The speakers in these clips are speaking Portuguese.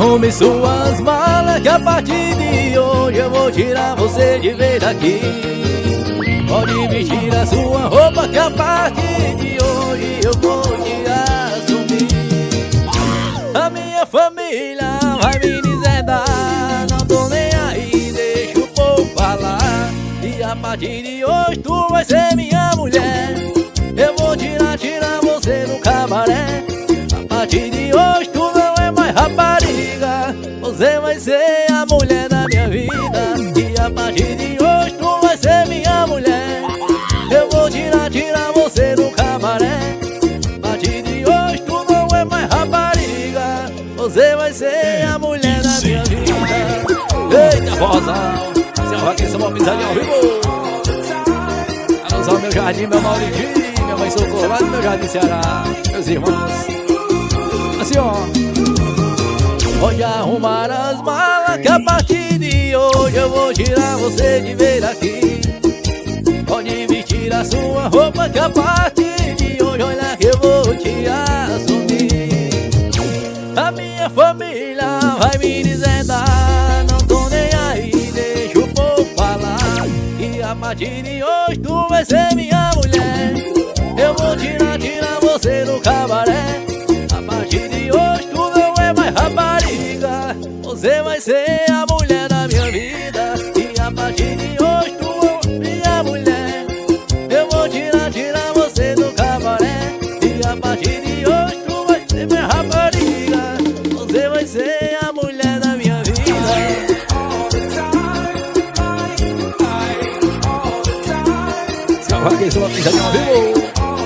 Arrume suas malas que a partir de hoje eu vou tirar você de vez daqui. Pode vestir a sua roupa que a partir de hoje eu vou te assumir. A minha família vai me deserdar, não tô nem aí, deixa o povo falar. E a partir de hoje tu vai ser minha mulher. Eu vou tirar você do cabaré. A partir de hoje tu não é mais rapariga, você vai ser a mulher da minha vida. E a partir de hoje tu vai ser minha mulher. Eu vou tirar você do cabaré. A partir de hoje tu não é mais rapariga, você vai ser a mulher da minha vida. Eita, vozão, seu rock em São Pisadinha ao vivo. Alô, meu jardim, meu Mauritinho, minha mãe Socorro, lá do meu jardim Ceará, meus irmãos. Assim, ó. Pode arrumar as malas que a partir de hoje eu vou tirar você de vez daqui. Pode vestir a sua roupa que a partir de hoje, olha que eu vou te assumir. A minha família vai me deserdar, não tô nem aí, deixa o povo falar. E a partir de hoje tu vai ser minha mulher. Eu vou tirar você do cabaré. A partir de hoje tu não é mais rapariga, você vai ser a mulher da minha vida. E a partir de hoje tu é minha mulher. Eu vou tirar você do cabaré. E a partir de hoje tu vai ser minha rapariga, você vai ser a mulher da minha vida. Escava que sua pisadinha ao vivo.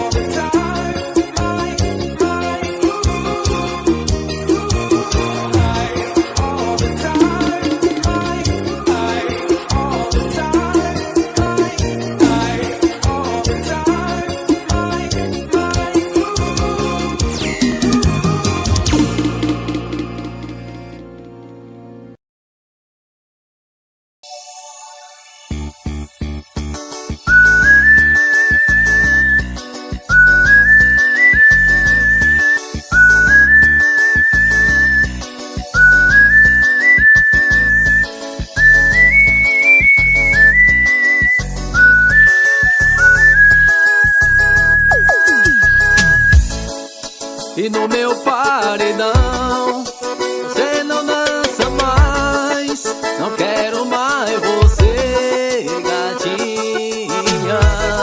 E no meu paredão você não dança mais, não quero mais você, gatinha.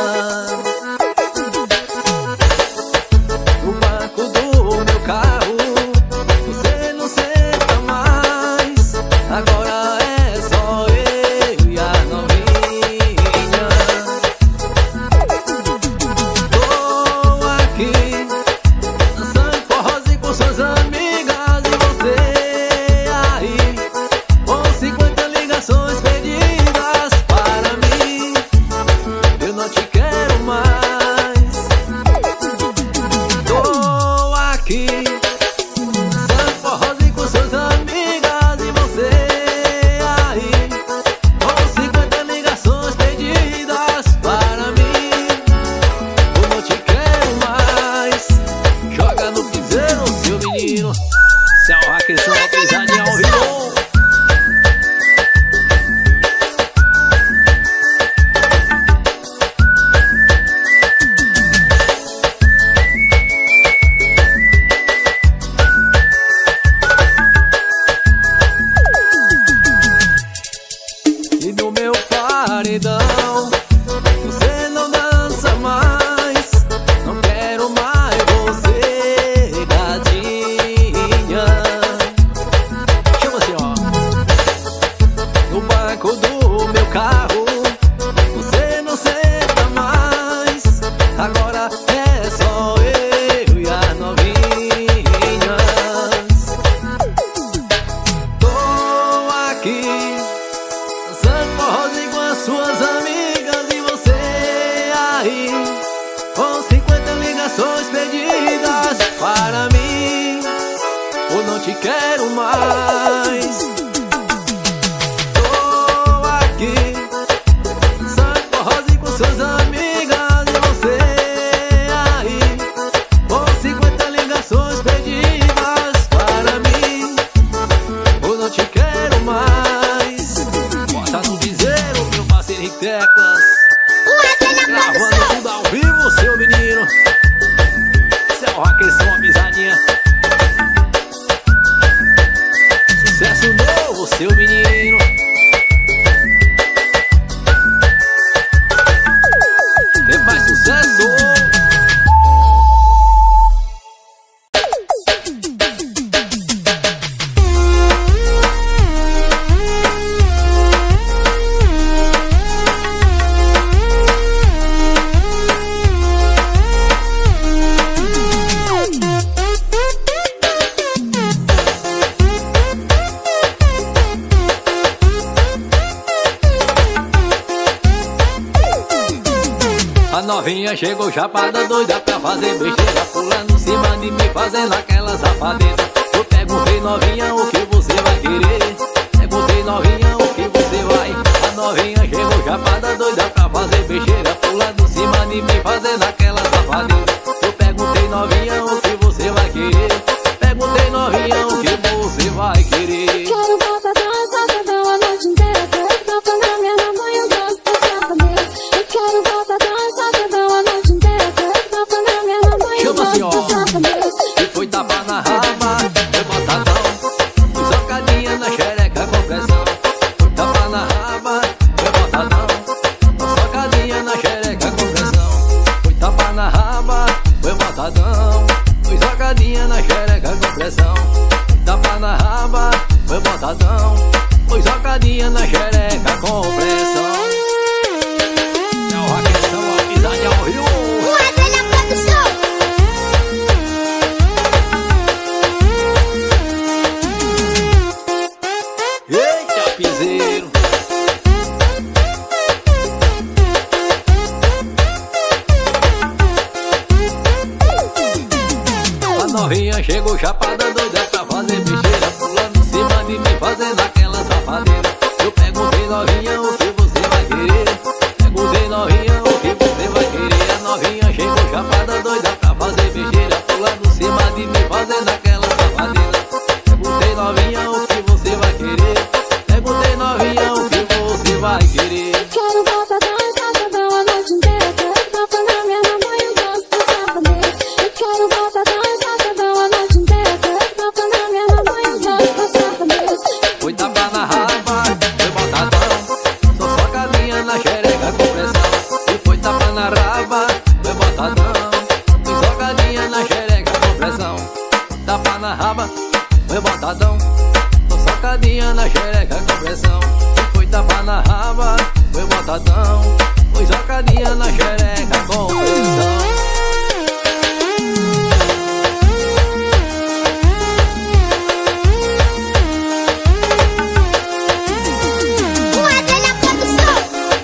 No banco do meu carro você não senta mais, agora é só eu e a novinha. Tô aqui suas amigas e você aí, com 50 ligações perdidas para mim. Eu não te quero mais. Tô aqui dançando forrozinho com suas amigas e você aí, com 50 ligações perdidas para mim. Eu não te quero mais. Joga no piseiro, seu menino. Se é o hacker, só uma pisadinha ao vivo. E no meu paredão você não dança mais, não quero mais você, gatinha. Chama assim, ó. No banco do meu carro você não senta mais, agora é só eu e a novinha. Tô aqui dançando forrozinho com as suas amigas e você aí, com 50 ligações perdidas para mim. Eu não te quero mais. Tô aqui dançando forrozinho com suas amigas e você aí, com 50 ligações perdidas para mim. seu menino. Tem mais sucesso. A novinha chegou chapada, doida pra fazer besteira, pulando em cima de mim, fazendo aquela safadeza. Eu perguntei, novinha, o que você vai querer? Perguntei, novinha, o que você vai? A novinha chegou chapada, doida pra fazer besteira, pulando em cima de mim, fazendo aquela safadeza. Eu perguntei, novinha, o que você vai querer? Perguntei, novinha, o que você vai querer? Quero botadão, safadão a noite inteira. Quero tapa na minha mão e eu gosto da safadeza. Eu quero botadão, safadão a noite inteira. Quero tapa na minha mão e eu gosto da safadeza. E foi tapa na raba, foi botadão, foi socadinha na xereca com pressão. Foi tapa na raba, foi botadão, foi socadinha na xereca com pressão. Foi tapa na raba, foi botadão, foi socadinha na xereca com pressão. Foi tapa na raba, foi botadão, foi socadinha na xereca com pressão. É o Raquelão, a amizade ao Rio. Wesley Produção. Eita, piseiro. A novinha chegou chapada, doida pra fazer besteira, pulando em cima de mim, fazendo aquela safadeza. Eu perguntei, novinha, o que você vai querer? Perguntei, novinha, o que você vai querer? A novinha chegou chapada, doida pra fazer besteira, pulando em cima de mim, fazendo aquela safadeza. Perguntei, novinha, o que você vai querer? Perguntei, novinha, o que você vai querer? Quero botadão, safadão a noite inteira. Quero tapa na minha mão e eu gosto da safadeza. Eu quero botadão, safadão a noite inteira. Quero tapa na minha mão e eu gosto da safadeza. Foi tapa na raba, foi botadão, só socadinha na xereca com pressão. E foi tapa na raba, foi botadão, foi socadinha na xereca com pressão. Tapa na raba, foi botadão, só socadinha na xereca com pressão. E foi tapa na raba, foi botadão, foi socadinha na xereca com pressão. Wesley Produção.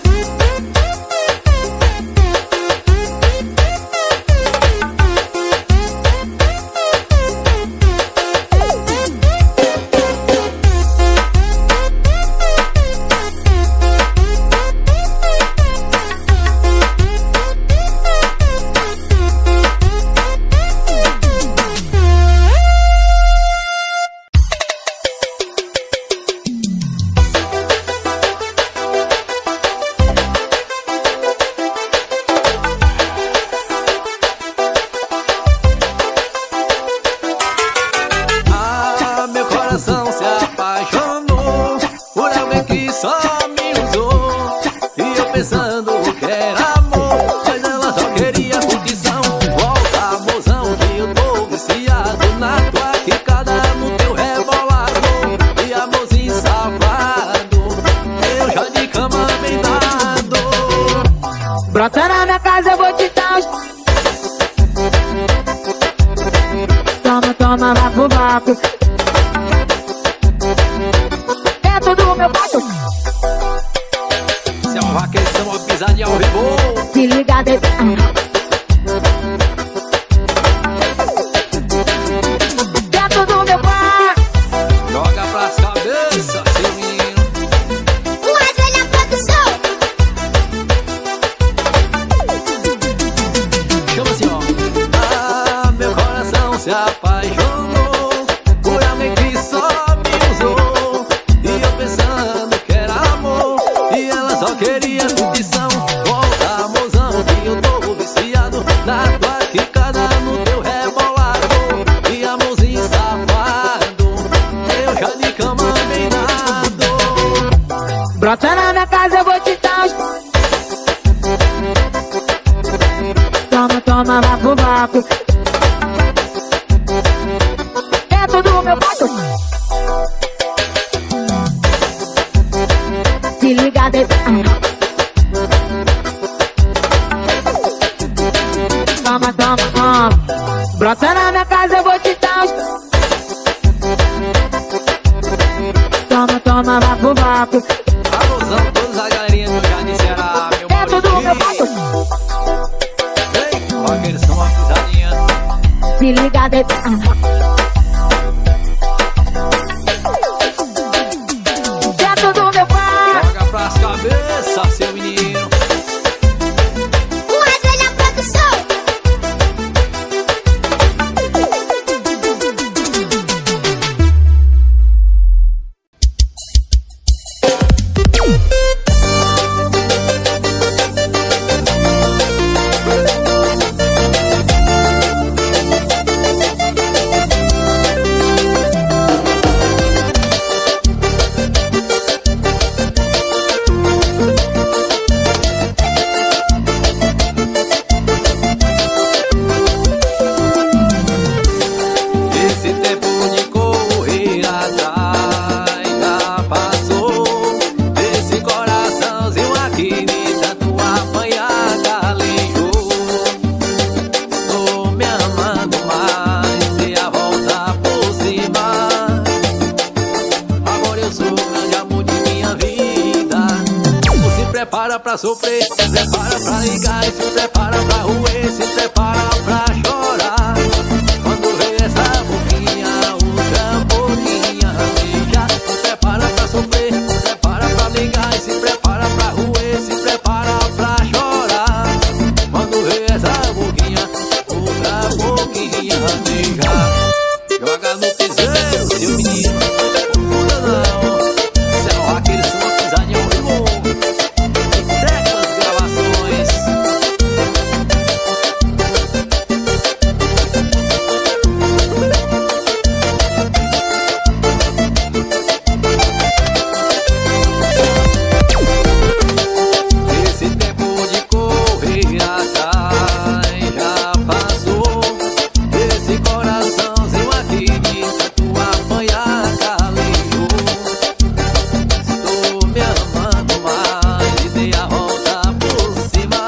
Ah, meu coração se apaixonou por alguém que só me usou. E eu pensando que era amor, mas ela só queria curtição. Volta, mozão, que eu tô viciado na tua quicada, no teu rebolado. E amorzinho safado, eu já de cama bem dado. Brota na minha casa, eu vou te dar uns... Toma, toma, vapo, vapo. Dentro do meu quarto, Se é um Raquelão, uma pisadinha ao vivo. se liga, bebê. Dentro do meu quarto, Joga pras cabeças, seu menino. Wesley Produção. Chama assim, ó. Ah, meu coração se apaixonou por alguém que só me usou. E eu pensando que era amor, e ela só queria curtição. Volta, mozão, que eu tô viciado na tua quicada, no teu rebolado. E amorzinho safado, eu já de cama bem dado. Brota na minha casa, eu vou te dar uns... Toma, toma, vapo, vapo. Dentro do meu quarto. Se liga, baby. Toma, toma, toma. Brota na minha casa, eu vou te dar uns... Toma, toma, vapo, vapo. Alusão, todos a galerinha do Jardim Ceará, meu Dentro do meu quarto. Ei, rockers são uma pisadinha. Se liga, baby. Dentro do meu quarto. Joga pras cabeças, seu menino. Mais velha produção. Esse tempo de correr atrás já passou. Esse coraçãozinho aqui de tanto apanhar calejou. Estou me amando mais, dei a volta por cima. Agora eu sou o grande amor de minha vida. Se prepara pra sofrer, se prepara pra ligar, se prepara pra roer, se prepara pra chorar. Quando vê essa boquinha, outra boquinha beija. Se prepara pra sofrer, se prepara pra ligar, se prepara pra roer, se prepara pra chorar. Quando vê essa boquinha, outra boquinha beija. Joga no piseiro, seu menino, não confunda não. Cê é o rocker, sua pisadinha ao vivo. Teclas gravações. Esse tempo de correr atrás já passou. Esse coraçãozinho aqui de tanto apanhar calejou. Estou me amando mais e dei a volta por cima.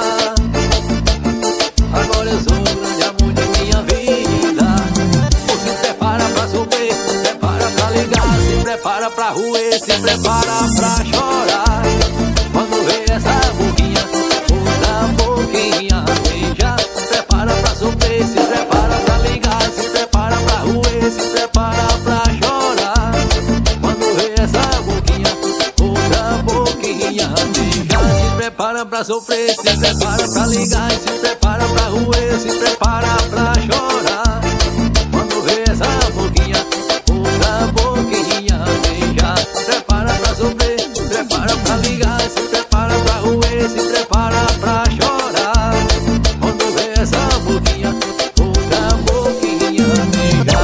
Agora eu sou o grande amor de minha vida. Se prepara pra sofrer, se prepara pra ligar, se prepara pra roer, se prepara pra chorar. Quando vê essa boquinha, outra boquinha beija. Se prepara pra sofrer, se prepara pra ligar, se prepara pra roer, se prepara pra chorar. Quando vê essa boquinha, outra boquinha beija. Se prepara pra sofrer, se prepara pra ligar, se prepara pra roer, se prepara pra chorar. Quando vê essa boquinha, outra boquinha beija. Se prepara pra sofrer, se prepara pra ligar, se prepara pra roer, se prepara pra chorar. Quando vê essa boquinha, outra boquinha beija.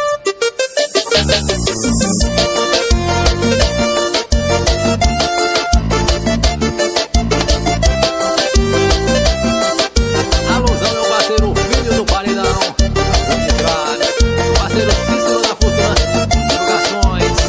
Alusão, meu parceiro, filho do paredão. Parceiro Cícero da Futan, divulgações.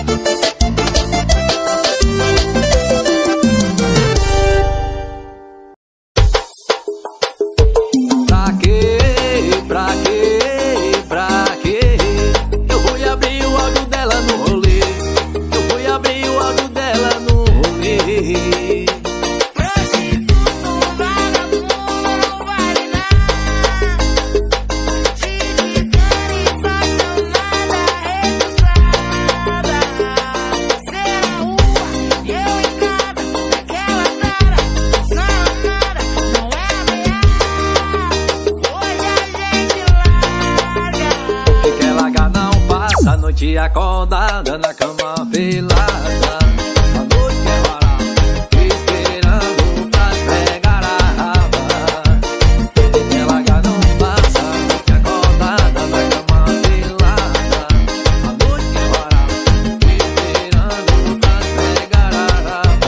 Pra quê? Pra quê? Pra quê? Eu fui abrir o áudio dela no rolê. Eu fui abrir o áudio dela no rolê. Prostituto, vagabundo, não vale nada. Chiquitana, estacionada, registrada. Você na rua, eu em casa. Aquela cara, sanada, não é ameaça. Hoje a gente larga. Que quer largar não passa a noite acordada na cama pelada. A noite é varada, esperando pra pegar a raba. Que quer largar não passa a noite acordada na cama pelada. A noite é varada, esperando pra pegar a raba.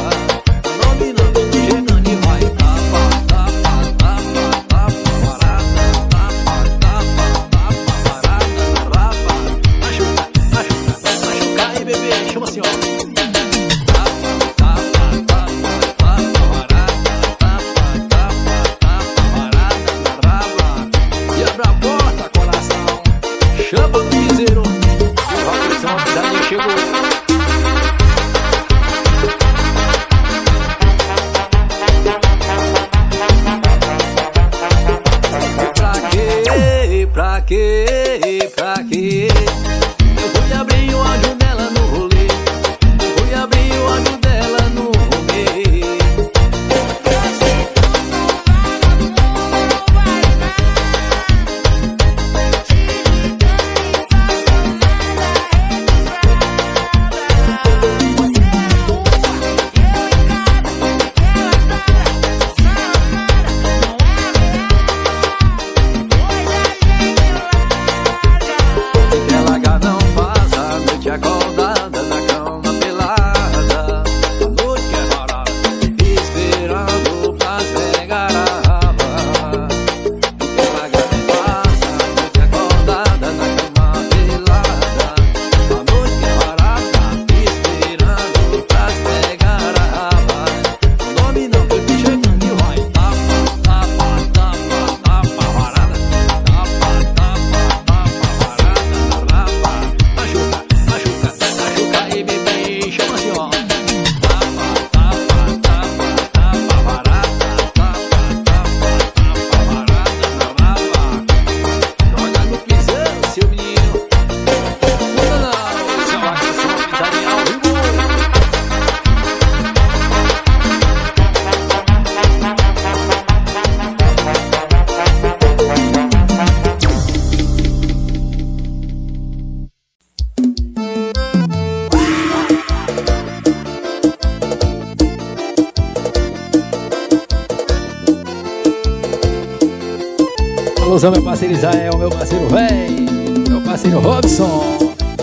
Alusão, meu parceiro Israel, meu parceiro véi, meu parceiro Robson.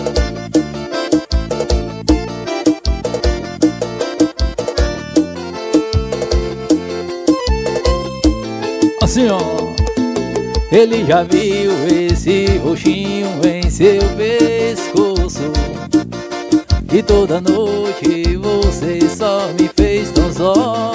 Assim, ó. Ele já viu esse roxinho em seu pescoço, e toda noite você só me fez tão só.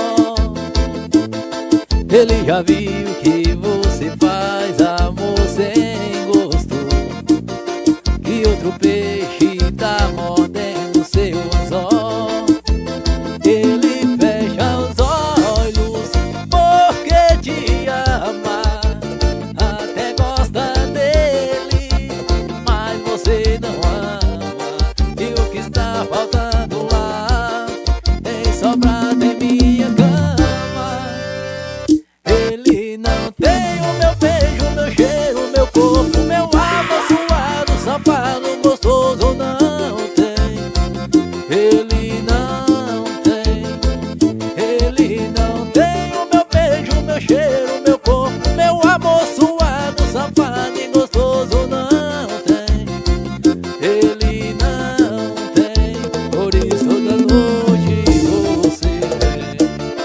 Ele já viu que você faz amor sem gosto, que outro peixe tá mordendo seu anzol. Ele fecha os olhos porque te ama, até gosta dele, mas você não ama. E o que está faltando lá tem sobrado em minha cama. Ele não tem o meu beijo, meu cheiro, meu corpo, meu amor suado, safado, gostoso, não tem. Ele não tem. Ele não tem o meu beijo, meu cheiro, meu corpo, meu amor suado, safado e gostoso, não tem. Ele não tem. Por isso toda noite você vem.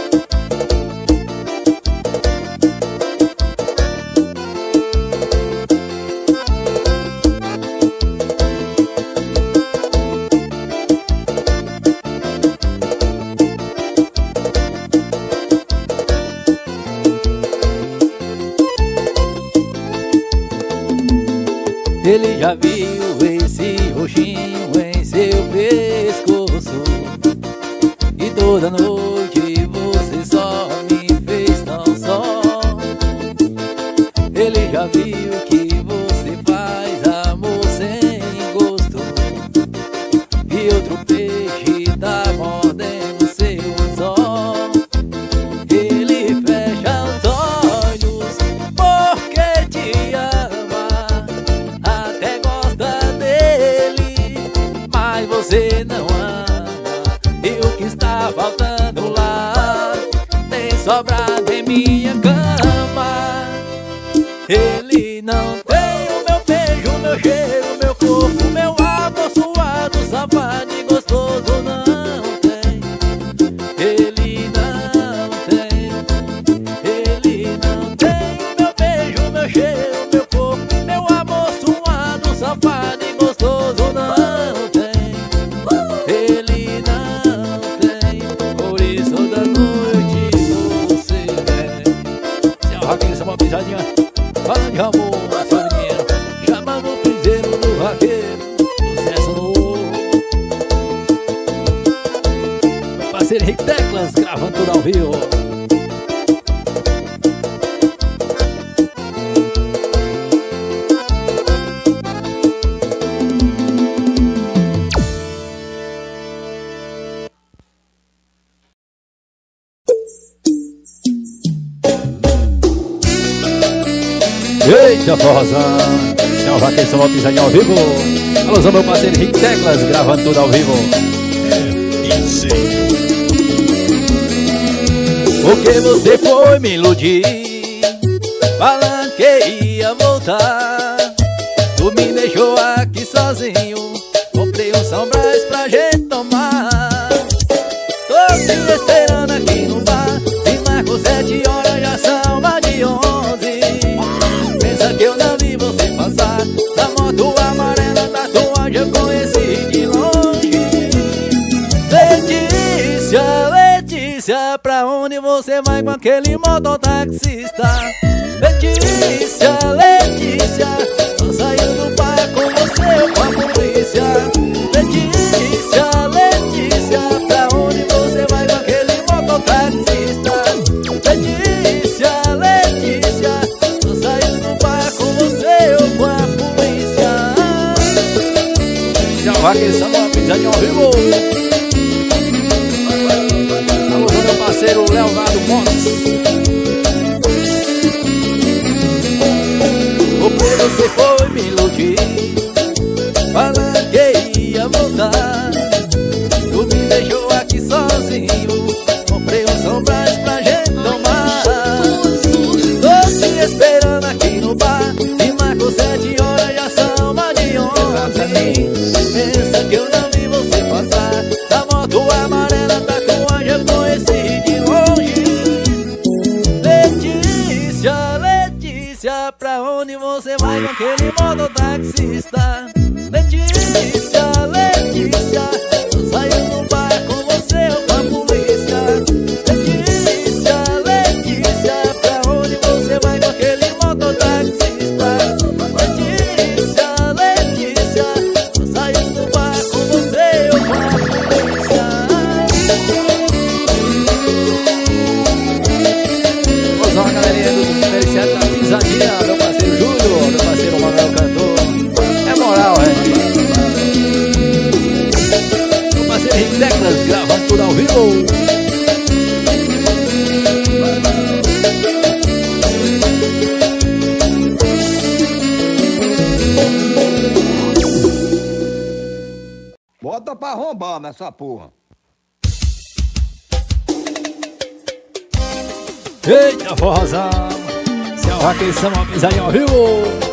Ele já viu esse roxinho em seu pescoço, e toda noite você só me fez tão só. Ele já viu que você faz amor sem gosto, e outro peixe tá mordendo seu anzol. Ele fecha os olhos porque te ama, até gosta dele, mas você não ama. E o que está faltando lá tem sobrado em minha cama. Ele não tem o meu beijo, meu cheiro, meu corpo, meu amor suado, safado e gostoso, não tem. Ele não tem. Ele não tem o meu beijo, meu cheiro, meu corpo, meu amor suado, safado e gostoso, não tem. Ele não tem. Por isso toda noite você vem. Se é o Raquel, uma pisadinha, falando de amor, sua menina, chamando o piseiro do vaqueiro, sucesso novo. Meu parceiro Henrique Teclas, gravando tudo ao vivo. Eita, forrozão, se é o Vaqueiro, só uma pisadinha ao vivo. Alôzão, meu parceiro Henrique Teclas, gravando tudo ao vivo. Porque você foi me iludir, falando que ia voltar. Tu me deixou aqui sozinho, comprei um São Brás pra gente tomar. Tô te esperando aqui no bar, e marcou 7 horas, já são mais de 11. Pensa que eu não vi você passar, na moto amarela, tatuagem eu conheci de longe. Letícia, Letícia, pra onde você vai com aquele mototaxista? Letícia, Letícia, tô saindo do bar com você ou com a polícia. Letícia, Letícia, pra onde você vai com aquele mototaxista? Letícia, Letícia, tô saindo do bar com você ou com a polícia. Se é o Vaqueiro, só uma pisadinha ao vivo. Alô, meu parceiro Leonardo Montes. Porque você foi me iludir, falando que com aquele mototaxista. Letícia, Letícia, eu saio no bar com você ou com a polícia. Letícia, Letícia, pra onde você vai com aquele mototaxista? Letícia, Letícia, eu saio no bar com você ou com a polícia. Vamos lá, galerinha do diferenciado da pisadinha. Meu parceiro Júlio, meu parceiro Manuel Cantor. É moral, meu parceiro Henrique Teclas, gravando tudo ao vivo. Bota pra arrombar nessa porra. Eita, forrozão. Se é o Raquel, uma pisadinha ao vivo.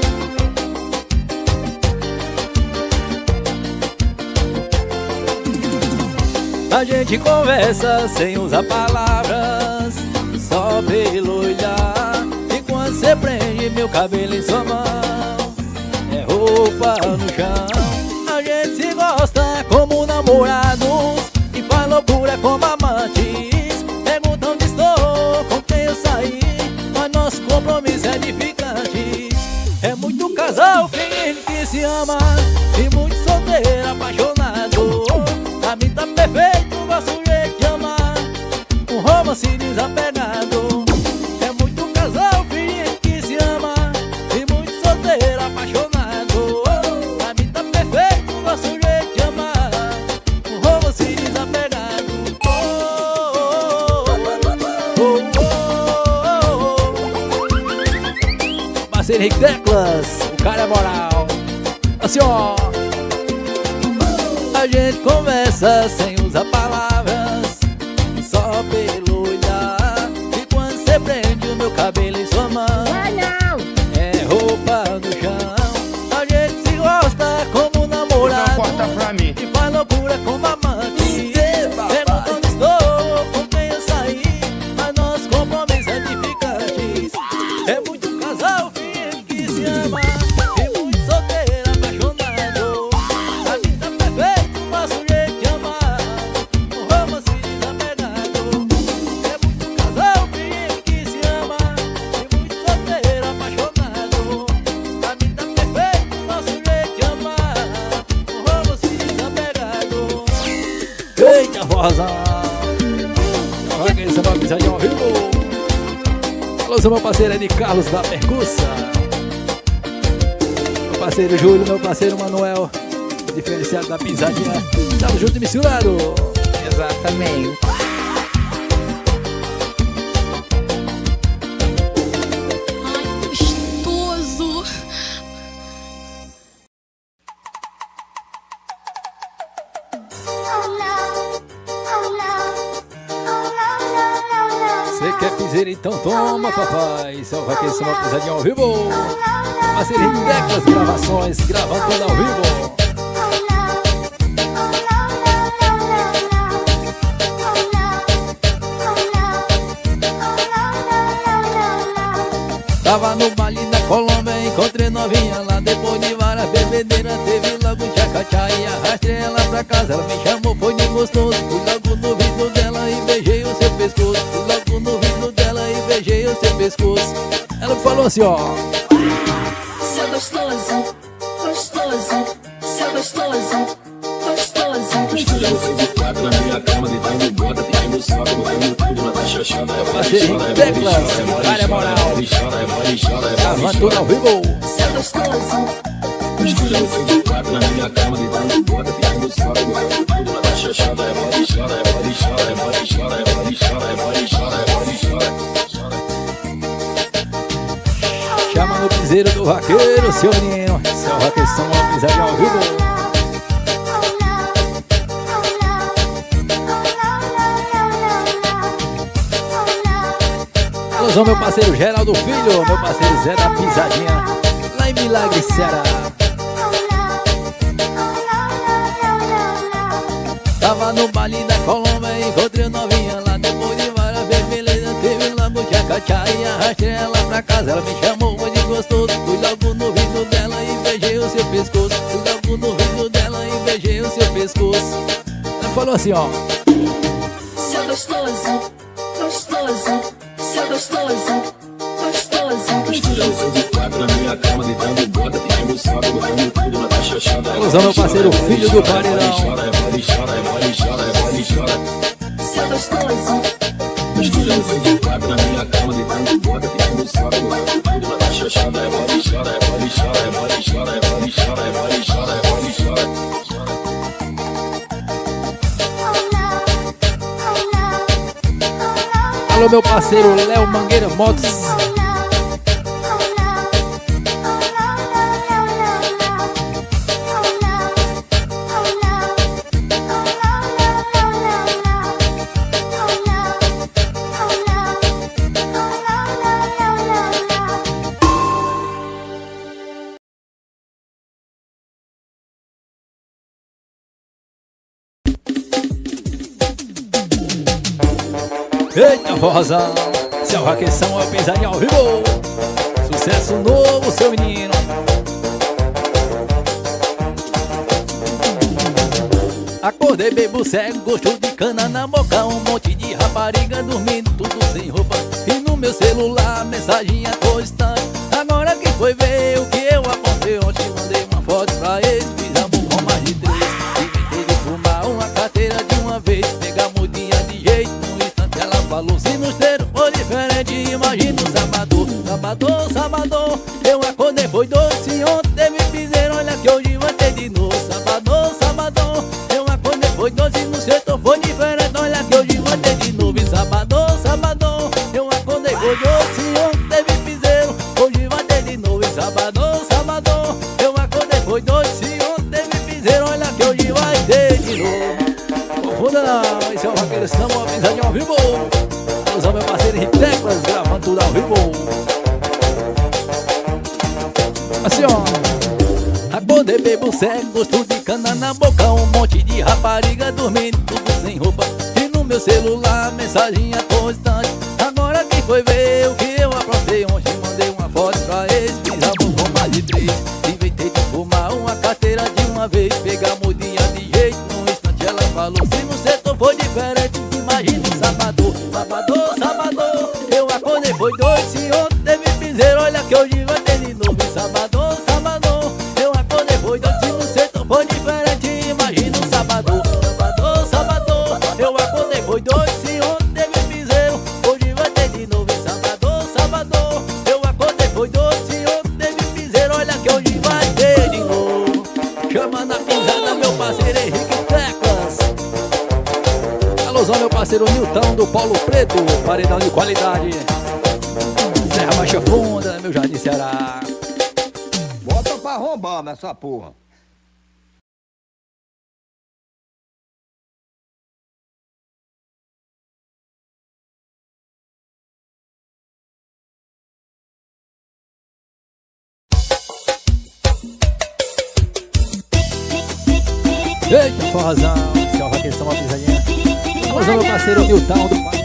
A gente conversa sem usar palavras, só pelo olhar. E quando você prende meu cabelo em sua mão, é roupa no chão. A gente se gosta como namorados e faz loucura como amantes. Pergunta onde estou, com quem eu saí, mas nosso compromisso é edificante. É muito casal fingindo que se ama e muito solteiro apaixonado. Pra mim tá perfeito, gosto do jeito de amar, um romance desapegado. É muito casal fingindo que se ama e muito solteiro apaixonado. Pra mim tá perfeito, gosto do jeito de amar, um romance desapegado. Parceiro Henrique Teclas, o cara é moral. Assim ó, a gente conversa sem usar palavras, só pelo olhar. E quando você prende o meu cabelo em sua mão, é roupa no chão. A gente se gosta como namorado e faz loucura como amante. Pergunta onde estou, com quem eu saí, mas nosso compromisso é edificante. É muito casal fingindo que se ama e muito solteiro apaixonado. A mim tá perfeito, nosso jeito de amar, um romance desapegado. É muito casal fingindo que se ama e muito solteiro apaixonado. A mim tá perfeito, nosso jeito de amar, um romance desapegado. Eita, forrozão! Olha que esse é uma pisadinha ao vivo. Alô, sou meu parceiro Ed Carlos da Percussa, meu parceiro Júlio, meu parceiro Manuel, diferenciado da pisadinha. Tamo junto e misturado. Exatamente. Ai, gostoso. Você quer piseira, então toma, papai. Isso é o Raquel, uma pisadinha ao vivo. Parceiro Henrique Teclas, gravações, gravando tudo ao vivo. Tava no baile da Colômbia, encontrei novinha lá. Depois de várias bebedeiras, teve logo um tchacachá. E arrastei ela pra casa, ela me chamou, foi de gostoso. Fui logo no vidro dela e beijei o seu pescoço. Fui logo no vidro dela e beijei o seu pescoço. Ela falou assim, ó: Seu gostoso, gostoso, seu gostoso, gostoso. Mistura você de quatro na minha cama, deitando bota, tirando saco, botando tudo na taxachada. Parceiro Henrique Teclas, cara é moral. Gravando tudo ao vivo. Seu gostoso, Mistura você de quatro na minha cama, deitando bota, tirando saco, botando tudo na taxachada. É bode chora, é bode chora, é bode chora, é bode chora, é bode chora, é bode chora. Chama no piseiro do vaqueiro, seu menino. Seu Raquel, uma pisadinha ao vivo. Alô, meu parceiro Geraldo Filho, meu parceiro Zé da Pisadinha, lá em Milagre, Ceará. Tava no baile da Colômbia, encontrei novinha lá. Depois de várias bebelezas, teve logo tchacachá. E arrastei ela pra casa, ela me chamou, foi de gostoso. Fui logo no pescoço. Ela falou assim, ó. Seu gostoso, gostoso, seu gostoso, gostoso. Mistura de quatro na minha cama, deitando bota, pedindo saco, botando tudo na taxa chata. Alusão, meu parceiro, filho do paredão. Chora, chora. Seu gostoso, Mistura de quatro na minha cama, deitando bota, pedindo saco, botando tudo na taxa chata. Chora. Alô, meu parceiro Léo Mangueira Motos. Eita, forrozão, seu Raqueção é o pisadinho ao vivo. Sucesso novo, seu menino. Acordei, bebo cego, gosto de cana na boca. Um monte de rapariga dormindo, tudo sem roupa. E no meu celular, mensagem a constante. Agora quem foi ver o que eu apontei ontem? Mandei uma foto pra eles, fiz amor com mais de 3. Inventei de fumar uma carteira de uma vez. Pegar mudinha de jeito, no instante ela falou. Se nos ter for diferente, imagina o sábado. Sábado, eu acordei, foi doce. Ontem teve piseiro, olha que hoje vai ter de novo. Sábado, eu acordei, foi doce. No setor foi diferente, olha que hoje vai ter de novo. E sábado, eu acordei, foi doce. Ontem teve piseiro, hoje vai ter de novo. E sábado, eu acordei, foi doce. Ontem teve piseiro, olha que hoje vai ter de novo. Confunda não, esse é o Raqueiro Samba, uma pisadinha ao vivo. Usar meu parceiro Henrique Teclas, gravando tudo ao vivo. Assim, ó. Acordei, bebo cego, gosto de cana na boca. Um monte de rapariga dormindo, tudo sem roupa. E no meu celular, mensagem a constante. Agora quem foi ver o que eu aprontei ontem? Mandei uma foto pra eles, fiz amor com mais de 3. Inventei de fumar uma carteira de uma vez. Pegar mudinha de jeito, num instante ela falou. Se no setor foi diferente, imagina o sábado. Eu acordei, foi doce. Ontem teve piseiro, olha que hoje vai ter de novo. E sábado, eu acordei, foi doce. No setor foi diferente, imagina o sábado. Eu acordei, foi doce. Ontem teve piseiro, hoje vai ter de novo. E sábado, eu acordei, foi doce. Ontem teve piseiro, olha que hoje vai ter de novo. Chama na pisada meu parceiro Henrique Teclas. Alôzão, meu parceiro Nilton do Paulo Preto, paredão de qualidade. Serra Baixa Funda, meu Jardim Ceará. Bota pra arrombar nessa porra. Eita, forrozão, esse é o Raqueção, uma pisadinha. Alôzão, meu parceiro Nilton do Paulo.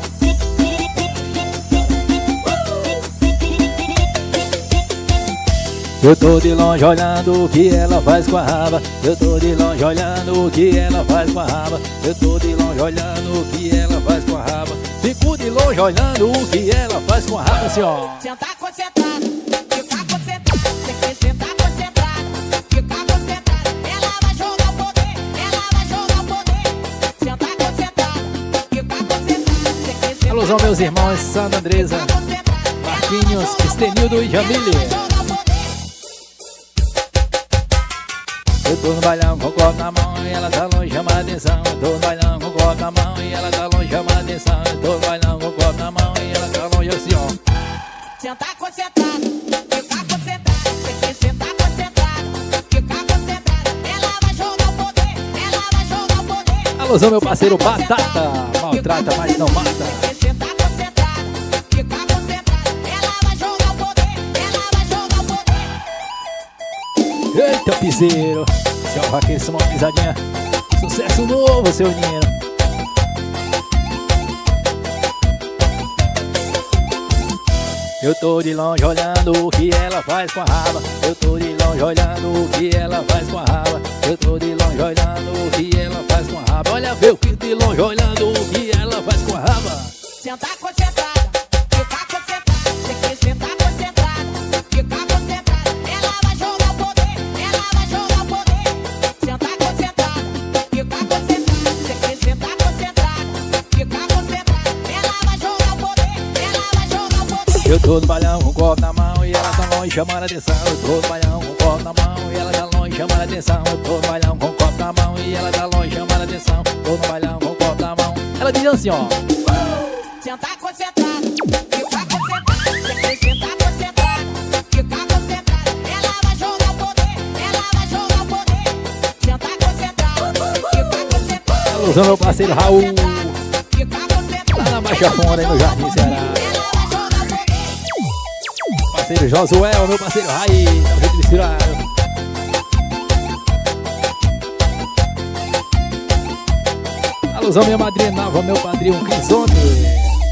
Eu tô de longe olhando o que ela faz com a raba. Eu tô de longe olhando o que ela faz com a raba. Eu tô de longe olhando o que ela faz com a raba. Fico de longe olhando o que ela faz com a raba, assim ó. Sentar concentrado, ficar concentrado, tem que sentar concentrado, ficar concentrado. Ela vai jogar o poder, ela vai jogar o poder. Sentar concentrado, ficar concentrado, tem que sentar. Alôzão, meus irmãos Sandra Andresa, Marquinhos, Estenildo e Jamile. Eu tô no bailão com o copo na mão e ela tá longe, chama a atenção. Eu tô no bailão com o copo na mão e ela tá longe, chama a atenção. Eu tô no bailão com o copo na mão e ela tá longe, assim ó. Sentar concentrado, ficar concentrado, tem que sentar concentrado, ficar concentrado. Ela vai jogar o poder, ela vai jogar o poder. Alôzão, meu parceiro Batata, maltrata, mas não mata. Tem que sentar concentrado, ficar concentrado. Ela vai jogar o poder, ela vai jogar o poder. Eita, piseiro, esse é o Raqueção, uma pisadinha. Sucesso novo, seu Nino. Eu tô de longe olhando o que ela faz com a raba. Eu tô de longe olhando o que ela faz com a raba. Eu tô de longe olhando o que ela faz com a raba. Olha, vê o que de longe olhando o que ela faz com a raba. Sentar concentrada, ficar concentrada. Tem que sentar concentrada, ficar concentrada. Ela vai jogar o poder, ela vai jogar o poder. Sentar concentrada, ficar concentrada. Tem que sentar concentrada, ficar concentrada. Ela vai jogar o poder, ela vai jogar o poder. Eu tô no balão com um copo na mão e ela tá longe chamando a atenção. Eu tô no balão com um copo na mão e ela tá longe chamando a atenção. Eu tô no balão com um copo na mão e ela tá longe chamando a atenção. Tô no balão com um copo na mão. Ela diz assim, ó. Sentar concentrada, ficar concentrada. Tem que sentar concentrada, ficar concentrada. Ela vai jogar o poder, ela vai jogar o poder. Sentar concentrada, ficar concentrada. Alusão meu parceiro Raul, Ficar concentrada. lá na Baixa Fora aí no Jardim Ceará. Ela vai jogar o poder. Parceiro Josué, meu parceiro Raí, tá um jeito misturado. Alusão minha madrinha Nava, meu padrinho Crisone.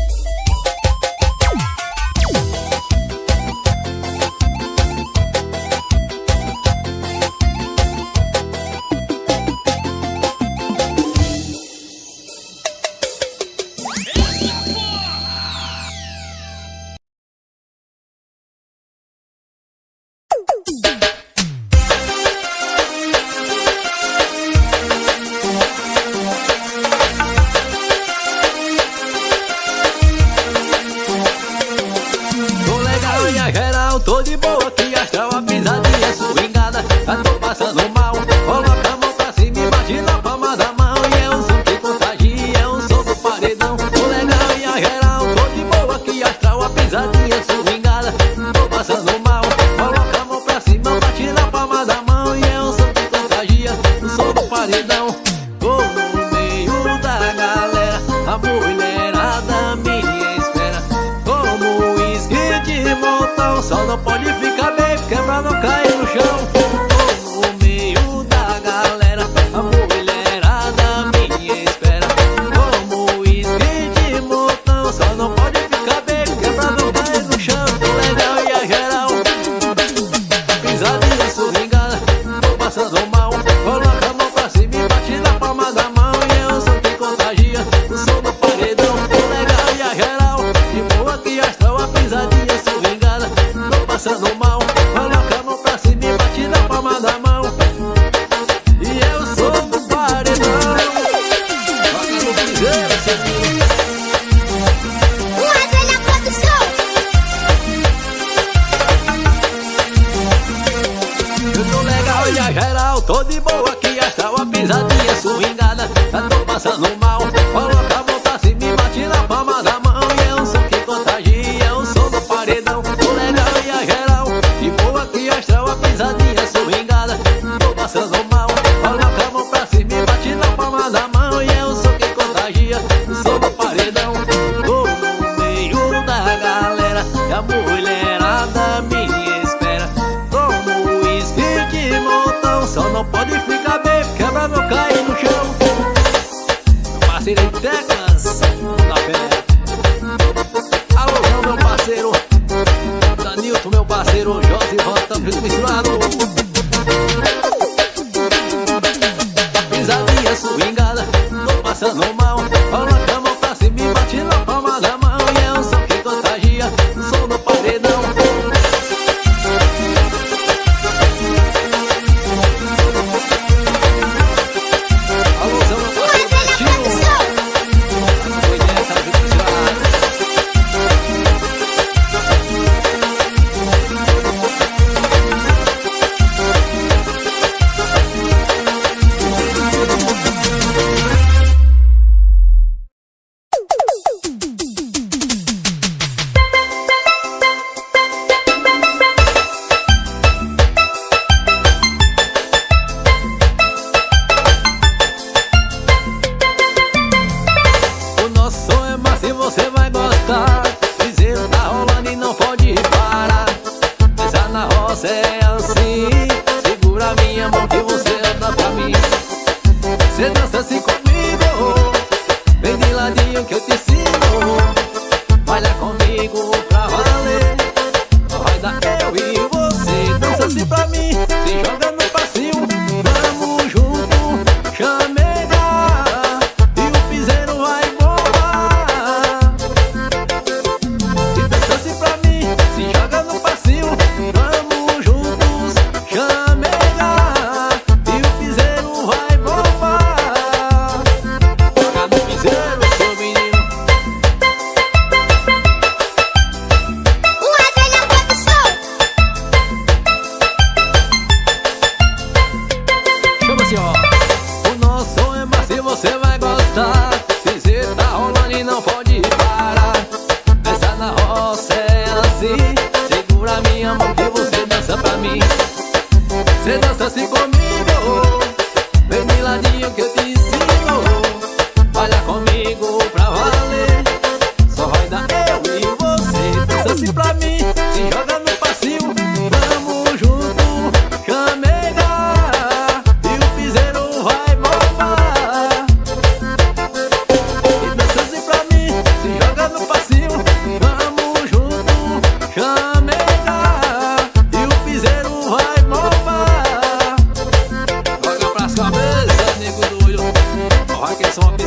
Tô de boa aqui, astral, a pisadinha swingada. Já tô passando mal, coloca a mão pra cima e bate na palma da mão. E é um som que contagia, é um som do paredão. Tô legal e a geral, tô de boa aqui, astral, a pisadinha swingada. Tô passando mal, coloca a mão pra cima, bate na palma da mão. E é um som que contagia, o som do paredão. Tô no meio da galera, a mulherada me espera. Como uísque de montão, só não pode ficar bem, porque pra não cair no chão. Tô no meio da galera, a mulherada me espera. Como uísque de montão, só não pode ficar bem, porque pra não cair no chão. Tô legal e a geral, pisadinha swingada. Tô passando mal, coloca a mão pra cima e bate na palma da mão. E é um som que contagia, o som do paredão. Tô legal e a geral, de boa que astral, a pisadinha swingada. Tô passando mal, coloca a mão pra cima e bate na palma da mão. E é o som do paredão. Toca no piseiro, segundo. Velha produção. Eu tô legal e a geral, tô de boa aqui, astral, a pisadinha swingada. Já tô passando mal, coloca a mão pra cima e bate na palma da mão. E é um som que contagia, é um som do paredão. Tô legal e a geral, de boa aqui, astral, a pisadinha swingada. Tô passando mal, coloca a mão pra cima e bate na palma da mão. E é um som que contagia, o som do paredão. Tô no meio da galera, e a mulherada me espera. Como uísque de montão, só não pode ficar bem, porque pra não cair no chão. Meu parceiro em teclas, da fé. Alô, meu parceiro Danilton, meu parceiro Josi, volta misturado. Pisadinha swingada, tô passando mal, coloca a mão pra cima e bate na palma da mão. E é um som que contagia, o som do paredão. Alôzão, meu parceiro Betinho.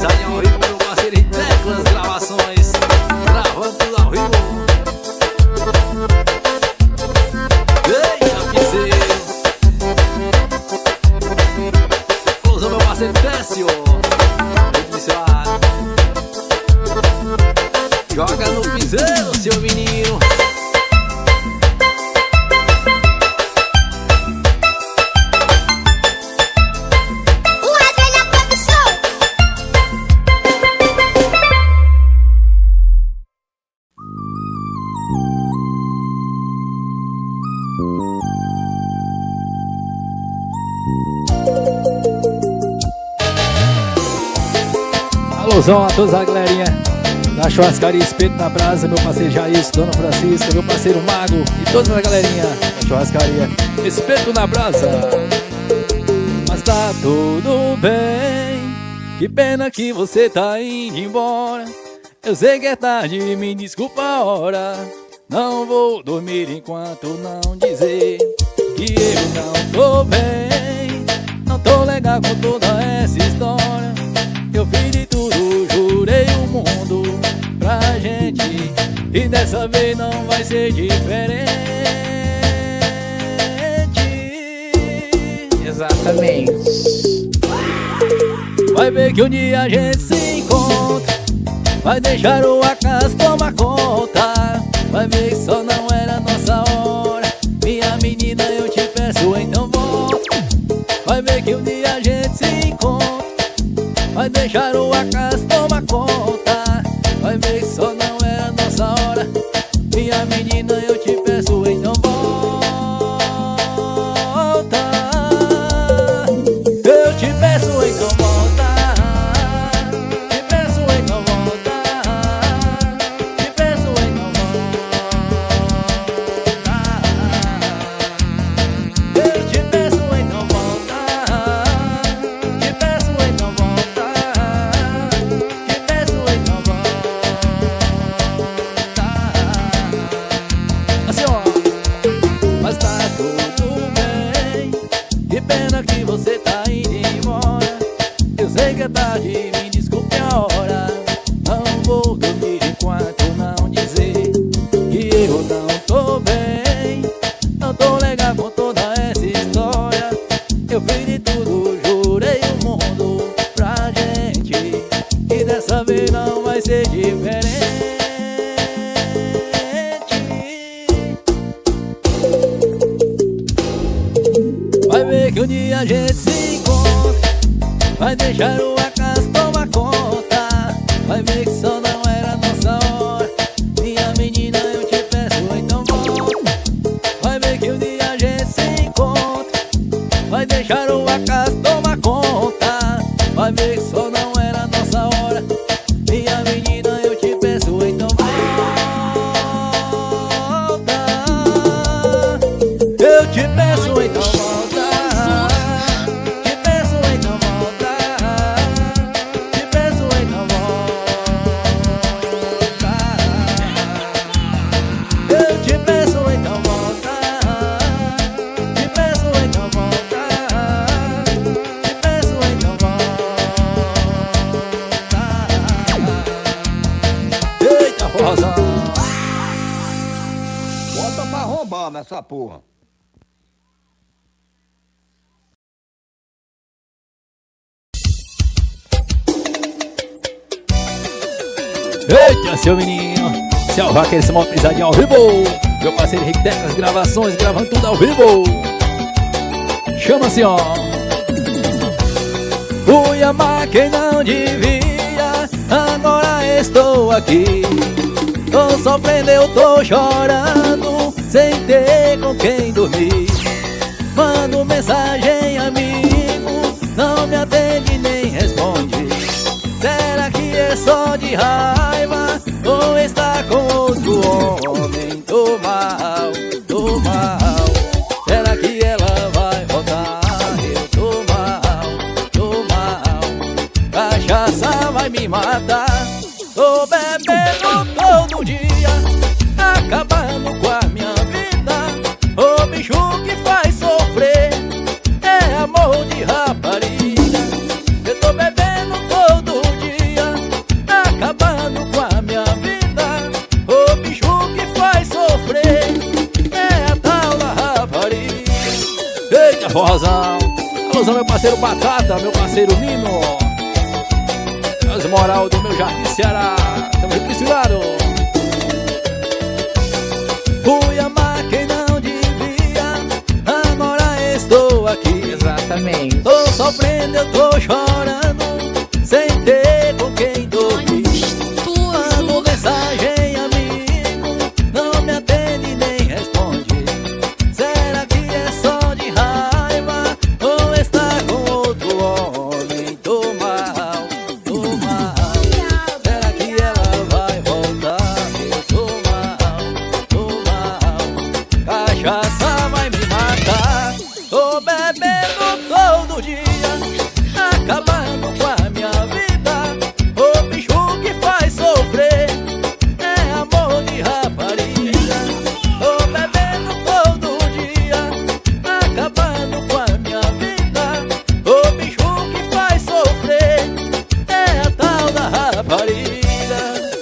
pisadinha ao vivo, meu parceiro em Teclas Gravações. Gravando tudo ao vivo. Eita, piseiro. Explosão, meu parceiro Técio. Joga no piseiro, seu menino. Alôzão a toda a galerinha da churrascaria Espeto na Brasa, meu parceiro Jair, Dona Francisca, meu parceiro Mago e toda a galerinha da churrascaria Espeto na Brasa. Mas tá tudo bem, que pena que você tá indo embora. Eu sei que é tarde, me desculpa a hora. Não vou dormir enquanto não dizer que eu não tô bem. Não tô legal com toda essa história. Eu fiz de tudo, jurei o mundo pra gente, e dessa vez não vai ser diferente. Exatamente. Vai ver que um dia a gente se encontra, vai deixar o acaso tomar conta. Vai ver que só não era nossa hora. Minha menina, eu te peço, então volta. Vai ver que um dia a gente se encontra, vai deixar o acaso tomar conta. Vai ver que só não era nossa hora. Minha menina, eu te peço, então volta. Eu te peço, então volta. Te peço, então volta. Te peço, então volta. Eu te peço, então volta. Te peço, então volta. Te peço, então volta. Assim, ó. Mas tá tudo bem, que pena que você tá indo embora. Eu sei que é tarde, me desculpe a hora. Não vou dormir enquanto não dizer que eu não tô bem. Não tô legal com toda essa história. Eu fiz de tudo, jurei o mundo pra gente, e dessa vez não vai ser diferente. Vai ver que um dia a gente se encontra, vai deixar o acaso tomar conta. Vai ver que só não era nossa hora. Minha menina, eu te peço, então volta. Vai ver que um dia a gente se encontra, vai deixar o acaso tomar conta. Vai ver que só não era nossa hora. Minha menina, eu te peço, então volta. Eu te peço, então volta. Te peço, então volta. Te peço, então volta. Eu te peço, então volta. Te peço, então volta. Te peço, então volta. Eita, forrozão. Bota pra arrombar nessa porra. Eita, seu menino, seu vaqueiro, esse maior pisadinha ao vivo. Meu parceiro Henrique Teclas Gravações, gravando tudo ao vivo. Chama assim, ó. Fui amar quem não devia, agora estou aqui. Tô sofrendo, eu tô chorando, sem ter com quem dormir. Mando mensagem, amigo, não me atende nem responde. Será que é só de raiva ou está com outro homem? Tô mal, tô mal. Será que ela vai voltar? Eu tô mal, tô mal. Cachaça vai me matar. Tô bebendo todo dia, acabando com a minha vida. O bicho que faz sofrer é amor de rapariga. Eu tô bebendo todo dia, Alusão meu parceiro Batata, meu parceiro Nino. As moral do meu Jardim Ceará. Tamo junto misturado. Fui amar quem não devia, agora estou aqui. Exatamente. Tô sofrendo, eu tô chorando, sem ter com quem dormir. Mando mensagem, amigo, não me atende nem responde. Será que é só de raiva ou está com outro homem? Tô mal, tô mal. Será que ela vai voltar? Eu tô mal, cachaça vai me matar. Tô bebendo todo dia, acabando com a minha vida. O bicho que faz sofrer é amor de rapariga. Tô bebendo todo dia, acabando com a minha vida. O bicho que faz sofrer é a tal da rapariga.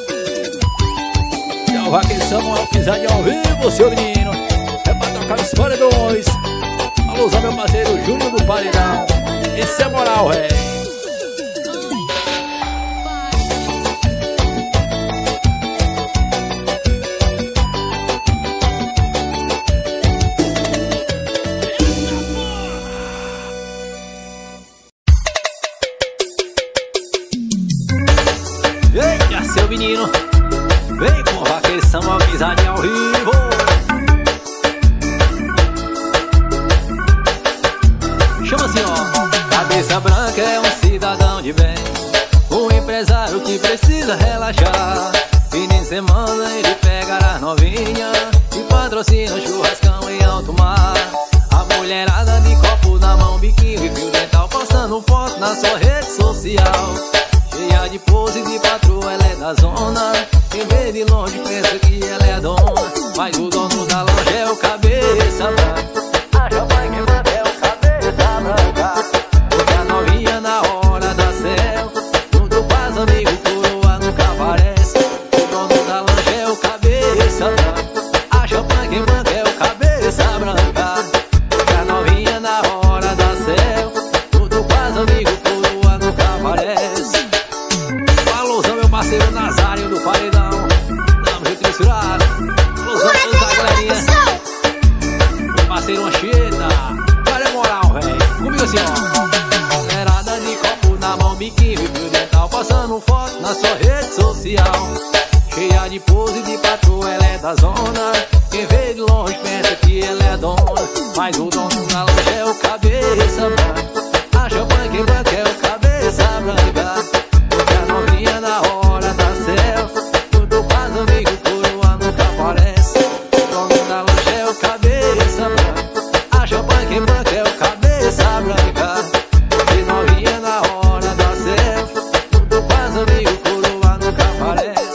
Se o Vaqueiro Samuel quiser de ao vivo, seu menino, é pra tocar os paredões. Alusão meu parceiro Júnior do Paredão. Esse é moral, ré. Eita, seu menino, vem com o Vaqueiro Samuel Pisadinha ao vivo. Chama assim, ó. Cabeça branca é um cidadão de bem, um empresário que precisa relaxar. Fim de semana ele pega as novinhas e patrocina churrascão em alto mar. A mulherada de copo na mão, biquíni e fio dental, postando foto na sua rede social. Cheia de pose de patroa, ela é da zona. Quem vê de longe pensa que ela é dona, mas o dono da loja é o cabeça branca. A champanhe que manda é o cabeça branca. Porque a novinha na hora da selfie, junto com as amigos, coroa nunca aparece. O dono da loja é o cabeça branca. A champanhe que manda é o cabeça branca. Porque a novinha na hora da selfie, junto com as amigos, coroa nunca aparece. Alusão meu parceiro Nazário do Paredão. Tamo junto misturado. Alusão toda a galerinha. Meu parceiro Anchieta. Olha a moral, véi. Comigo assim, ó. Mulherada de copo na mão, biquíni, fio dental, passando foto na sua rede social. Cheia de pose de patroa, ela é da zona. Quem vê de longe pensa que ela é dona, mas o dono da loja é o cabeça branca. A champanhe que branca é o cabeça branca. A novinha na hora da selfie, tudo com as amigos, coroa nunca aparece. O dono da loja é o cabeça branca. A champanhe que branca é o cabeça branca. E novinha na hora da selfie, tudo com as amigos, coroa nunca aparece.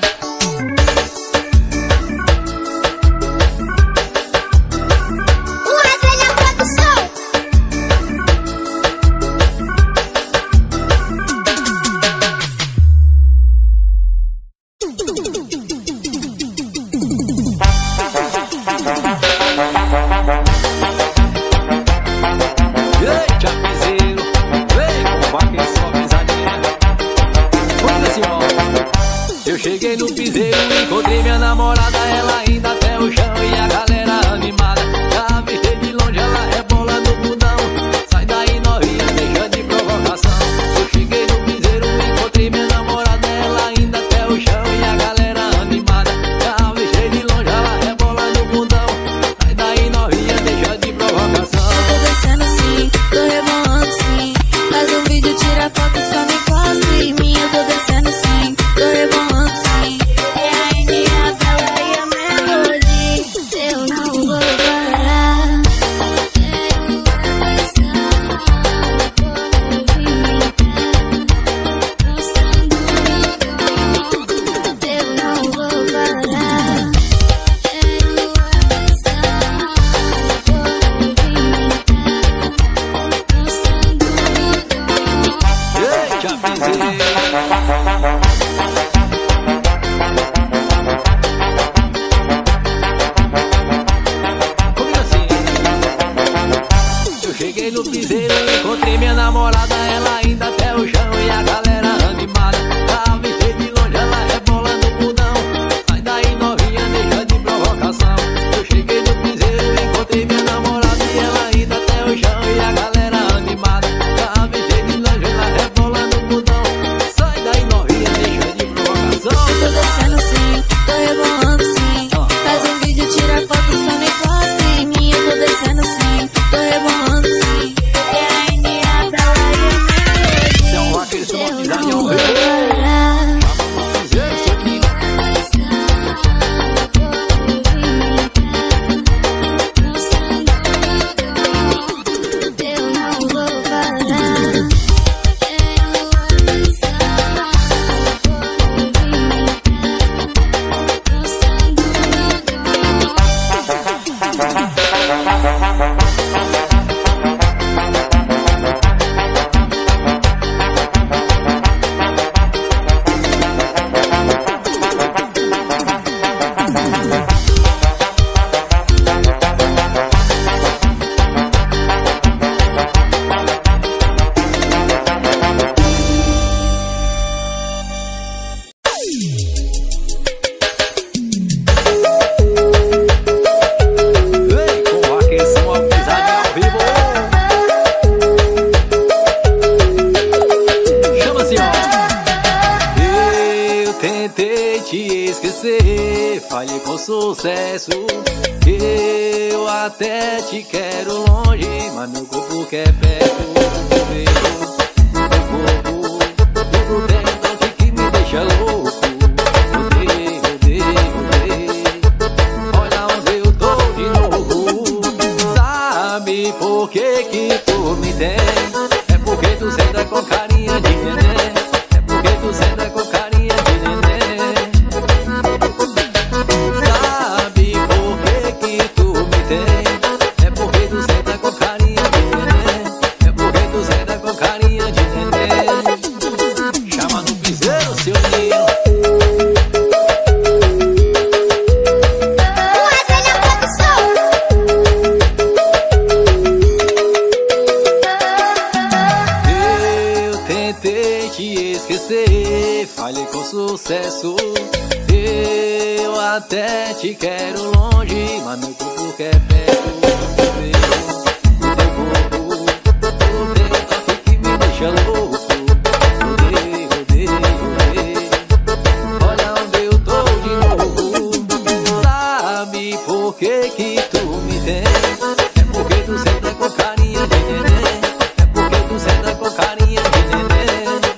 Eita, piseiro, vem com o Vaqueiro só pisadinha. Olha assim, ó. Eu cheguei no piseiro, encontrei minha namorada, ela ainda até o chão e a galera animada. Já me de longe, ela rebola no bundão. Sai daí, novinha, deixa de provocação. Eu cheguei no piseiro, encontrei minha namorada, ela ainda até o chão e a galera animada. Já me de longe, ela rebola no bundão. Sai daí, novinha, deixa de provocação. Tô descendo assim, tô rebolando sim. Faz um vídeo, tira foto, só me encosta em mim. Eu tô descendo assim, tô rebolando sim. É a minha bela e a melodia. Eu não vou parar. esquecer, falhei com sucesso. Eu até te quero longe, mas meu corpo quer perto. Meu corpo, tudo dentro que me deixa louco. Rodei, rodei, rodei, olha onde eu tô de novo. Sabe por que que tu me tem? É porque tu senta com carinha de neném. É porque tu senta com carinha de neném. Sabe por que que tu me tem? É porque tu senta com carinha de neném. É porque tu senta com carinha de neném. Chama no piseiro, seu menino. Falhei com sucesso. Eu até te quero longe, mas meu corpo quer perto. Meu corpo, tudo dentro que me deixa louco. Rodei, rodei, rodei, olha onde eu tô de novo. Sabe por que que tu me tem? É porque tu senta com carinha de neném. É porque tu senta com carinha de neném.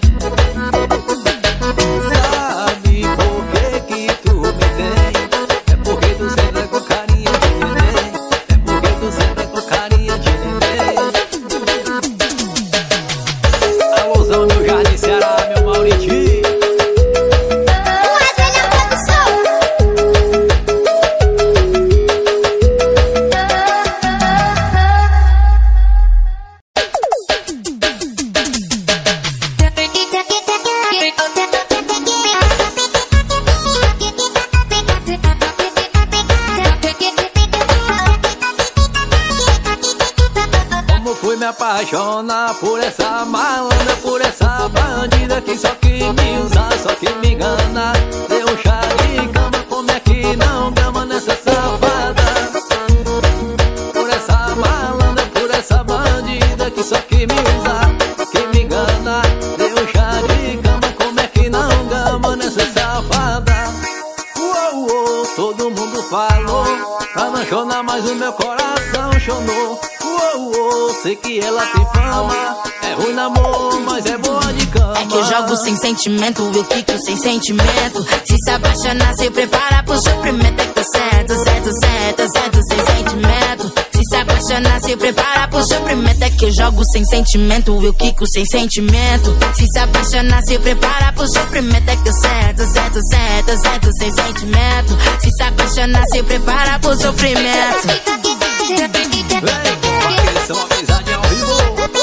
Apaixonar por essa malandra, por essa bandida que só que me usa, só que me engana. Deu chá de cama, como é que não gama nessa safada? Por essa malandra, por essa bandida que só que me usa, que me engana. Deu chá de cama, como é que não gama nessa safada? Uou, uou, todo mundo falou pra não chorar, mas o meu coração chonou. Sei que ela tem fama, é ruim no amor, mas é boa de cama. É que eu jogo sem sentimento, eu quico sem sentimento. Se apaixonar, se prepara pro sofrimento. É que eu certo, certo, certo, certo, sem sentimento. Se apaixonar, se prepara pro sofrimento. É que eu jogo sem sentimento, eu quico sem sentimento. Se apaixonar, se prepara pro sofrimento. É que eu certo, certo, certo, certo, sem sentimento. Se apaixonar, se prepara pro sofrimento. São amizade ao vivo.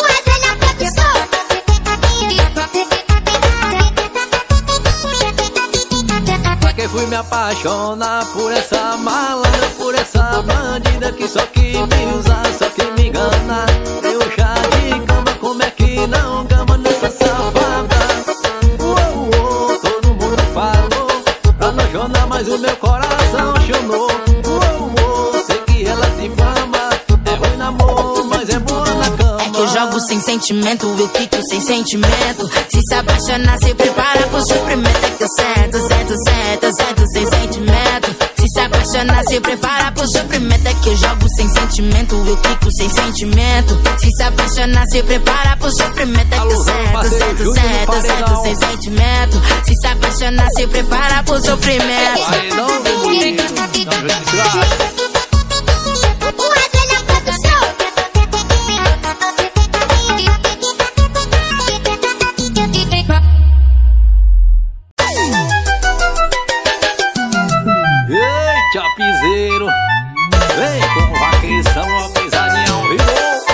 Pra que fui me apaixonar por essa malandra, por essa bandida que só que me usa, só que me engana. Deu chá de cama, como é que não gama nessa safada? Uou, uou, todo mundo falou pra não chorar, mas o meu coração chonou. Uou, uou, sei que ela tem fama, é ruim no amor, mas é boa na cama. É que eu jogo sem sentimento, eu quico sem sentimento. Se apaixonar, se prepara pro sofrimento. É que eu certo, certo, certo, certo, sem sentimento. Se apaixonar, se prepara pro sofrimento. É que eu jogo sem sentimento, eu quico sem sentimento. Se apaixonar, se prepara pro sofrimento. É que eu certo, certo, certo, certo, sem sentimento. Se apaixonar, se prepara pro sofrimento. Piseiro, vem com vaqueção, uma pisadinha ao vivo.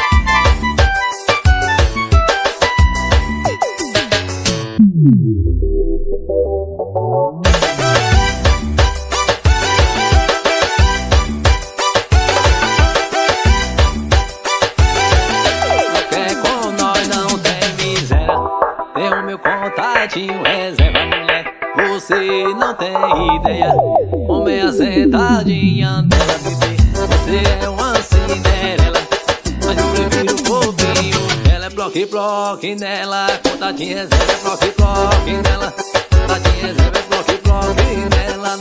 Quer com nós não tem miséria, tem o meu contatinho, reserva mulher, você não tem ideia. Homem assentadinha dela, bebê, você é uma Cinderela, mas eu prefiro o pouquinho. Ela é bloque, bloque nela, contatinha reserva, bloque, bloque nela, contatinha reserva, bloque, bloque nela.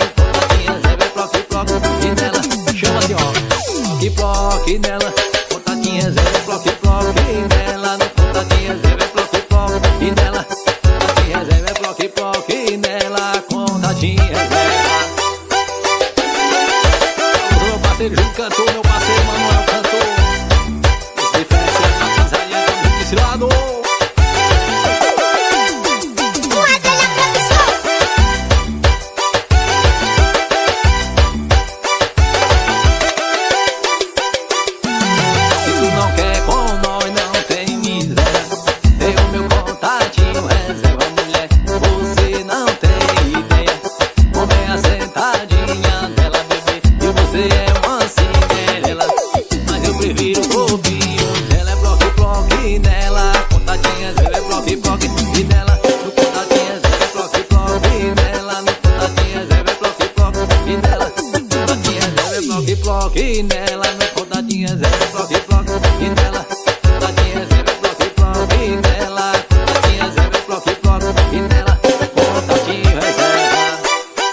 E nela no contatinho é zero, bloco e bloco. E nela, contatinho é zero, bloco e bloco. E nela, contatinho é zero, bloco e bloco. E nela, contatinho é zero.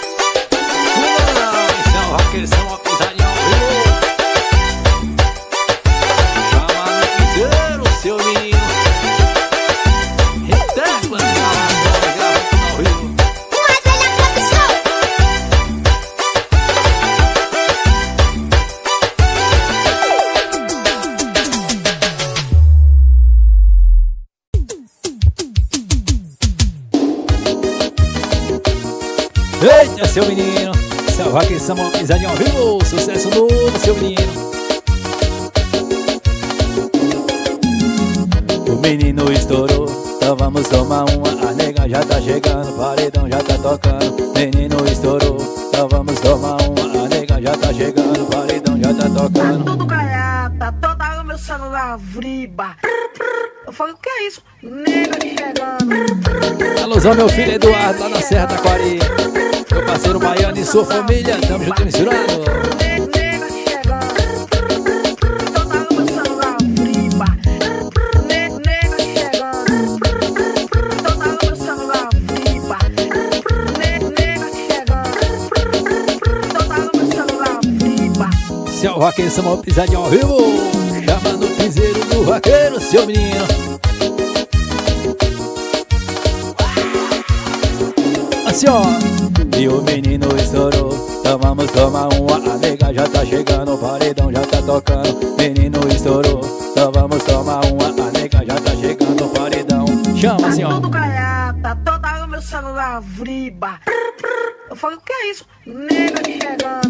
Isso é um rock, são uma pisadinha ao vivo. Chama no piseiro, seu menino. Retégua, grava tudo ao vivo. Mais velha produção. Eita, seu menino, salva aqui, samba, pisadinha ao vivo, sucesso novo, seu menino. O menino estourou, então vamos tomar uma. A nega já tá chegando, paredão já tá tocando. Menino estourou, então vamos tomar uma. A nega já tá chegando, paredão já tá tocando. Tudo gaiata, toda hora meu celular vriba. Eu falei, o que é isso? Nega chegando. Alusão, meu filho Eduardo, lá na Serra da Taquari. Meu parceiro baiano e sua família, tamo junto e misturado. Nega chegando. Toda hora meu celular vriba. Nega chegando. Toda hora meu celular vriba. Nega chegando. Toda hora meu celular vriba. Seu vaqueiro, samba, pisadinha ao vivo. Chama no piseiro do vaqueiro, seu menino. Assim, ó. E o menino estourou, então vamos tomar uma. A nega já tá chegando, o paredão já tá tocando. Menino estourou, então vamos tomar uma. A nega já tá chegando, o paredão. Chama assim, ó. Tudo gaiata, toda hora meu celular vriba. Eu falei, o que é isso? Nega chegando.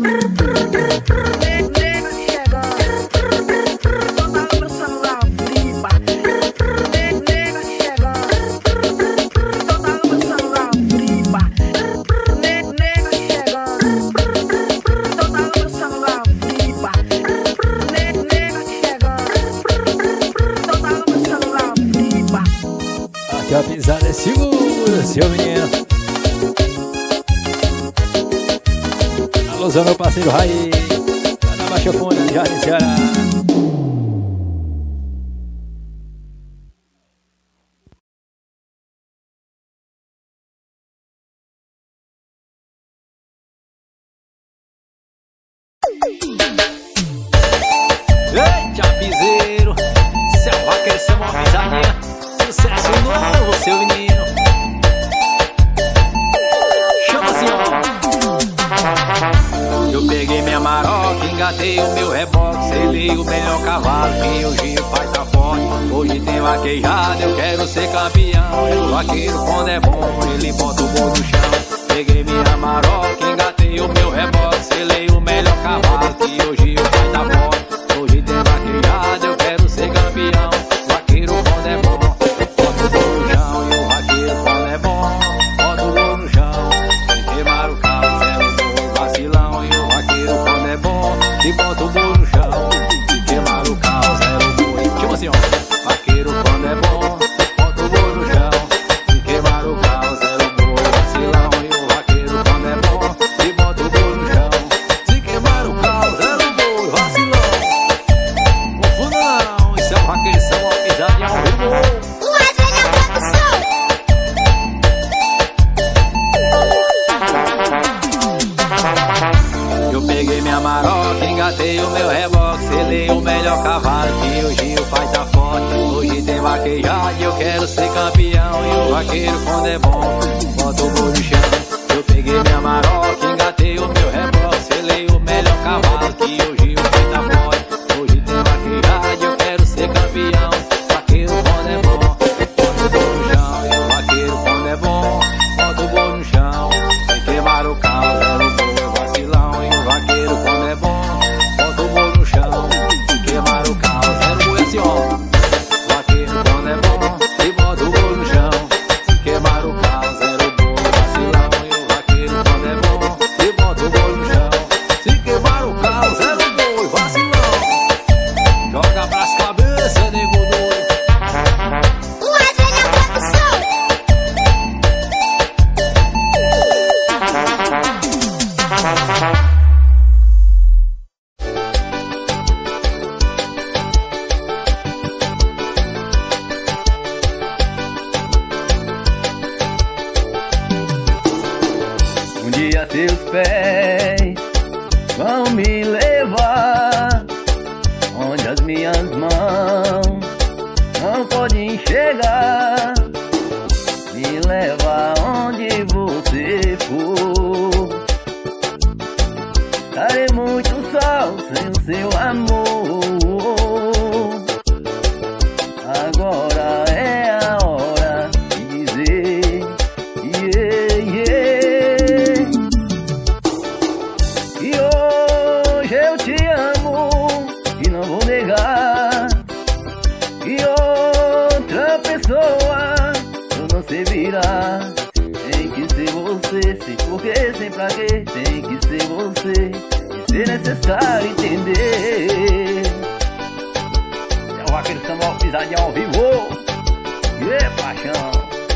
Nega chegando. Toda hora meu celular vriba. Nega chegando. Toda hora meu celular vriba. Nega chegando. Toda hora meu celular vriba. Nega chegando. Toda hora meu celular vriba. Aqui a pisada é segura, seu menino. Alusão, meu parceiro Raí, lá na Baixa Funda, Jardim Ceará. Eita, piseiro, seu vaqueiro, seu uma pisadinha. Sucesso novo, seu menino. Chama assim, ó. Eu peguei minha maroca, engatei o meu reboque. Selei o melhor cavalo que hoje o pai tá forte. Hoje tem vaquejada, eu quero ser campeão. E o vaqueiro quando é bom, ele bota o bolo no chão. Peguei minha maroca, engatei o meu reboque. Selei o melhor cavalo que hoje o pai tá forte. Hoje tem vaquejada, eu quero ser campeão. Vaqueiro quando é bom, bota o bolo no chão. E o vaqueiro quando é bom, bota o bolo no chão. E queimar o carro, zero boi, vacilão. E o vaqueiro quando é bom, e bota o bolo no chão. E queimar o carro, zero boi. Tipo assim, ó. Vaqueiro quando é bom, bota o bolo no chão. E queimar o carro, zero boi, vacilão. E o vaqueiro quando é bom, e bota o bolo no chão. Se queimar o carro, zero boi, vacilão. Confunda não, isso é um vaqueiro, isso é uma pisadinha ao vivo. Mais velha produção. Eu peguei minha maroca, engatei o meu reboque. Selei o melhor cavalo que hoje o pai tá forte. Hoje tem vaquejada e eu quero ser campeão. E o vaqueiro quando é bom, bota o bolo no chão. Eu peguei minha maroca, engatei o meu reboque. Selei o melhor cavalo que hoje o pai tá forte. Hoje tem vaquejada e eu quero ser campeão. Vaqueiro quando é bom, bota o bolo no chão. E o vaqueiro quando é bom, bota o bolo no chão. E queimar o carro, zero boi, vacilão. E o vaqueiro quando é bom, bota o bolo no chão. E queimar o carro, zero boi, assim, ó. Vaqueiro quando é bom, e bota o bolo no chão. E queimar o carro, zero boi, vacilão. dia seus pés vão me levar onde as minhas mãos não podem chegar. Me leva onde você for. Estarei muito só sem o seu amor. Agora é a hora de dizer que hoje eu te amo e não vou negar. Que outra pessoa eu não sei virar. Tem que ser você, sem porquê, sem pra quê. Tem que ser você, e ser necessário entender. É o Vaqueiro Samuel, pisadinha ao vivo. Paixão.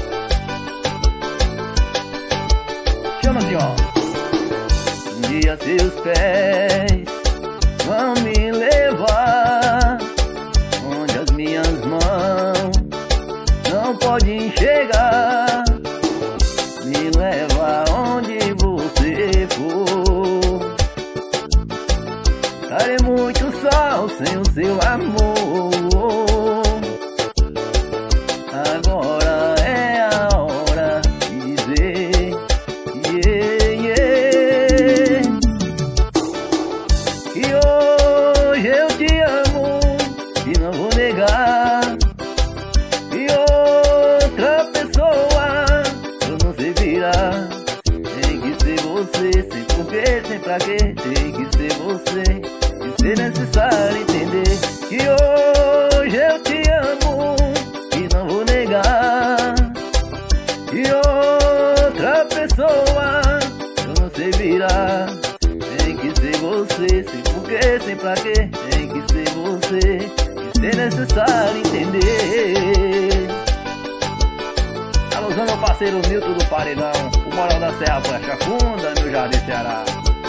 Chama assim, ó. Um dia seus pés vão me levar onde as minhas mãos não podem chegar. Me leva onde você for. Estarei muito só sem o seu amor. Agora é a hora de dizer que hoje eu te amo e não vou negar. E outra pessoa eu não sei virar. Tem que ser você, sem porquê, sem pra quê. Tem que ser você, e ser necessário entender. Que hoje eu te amo e não vou negar. E outra pessoa eu não sei virar. Tem que ser você, sem porquê, sem pra quê. Tem que ser você, e ser necessário entender. Alusão meu parceiro Milton do Paredão, o Moral da Serra, Plancha Funda, no Jardim Ceará.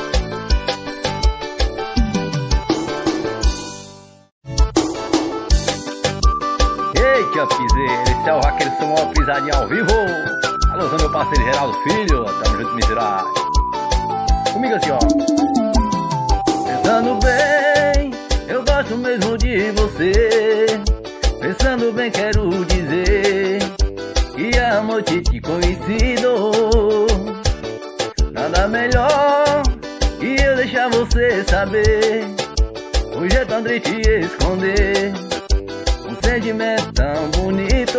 Eita, piseira, esse é o Vaqueiro Samuel, pisadinha ao vivo. Alusão meu parceiro Geraldo Filho, tamo junto, miserável. Comigo assim, ó. Pensando bem, eu gosto mesmo de você. Pensando bem, quero dizer que amor te conhecido. Nada melhor que eu deixar você saber. Hoje é tão triste esconder um sentimento tão bonito.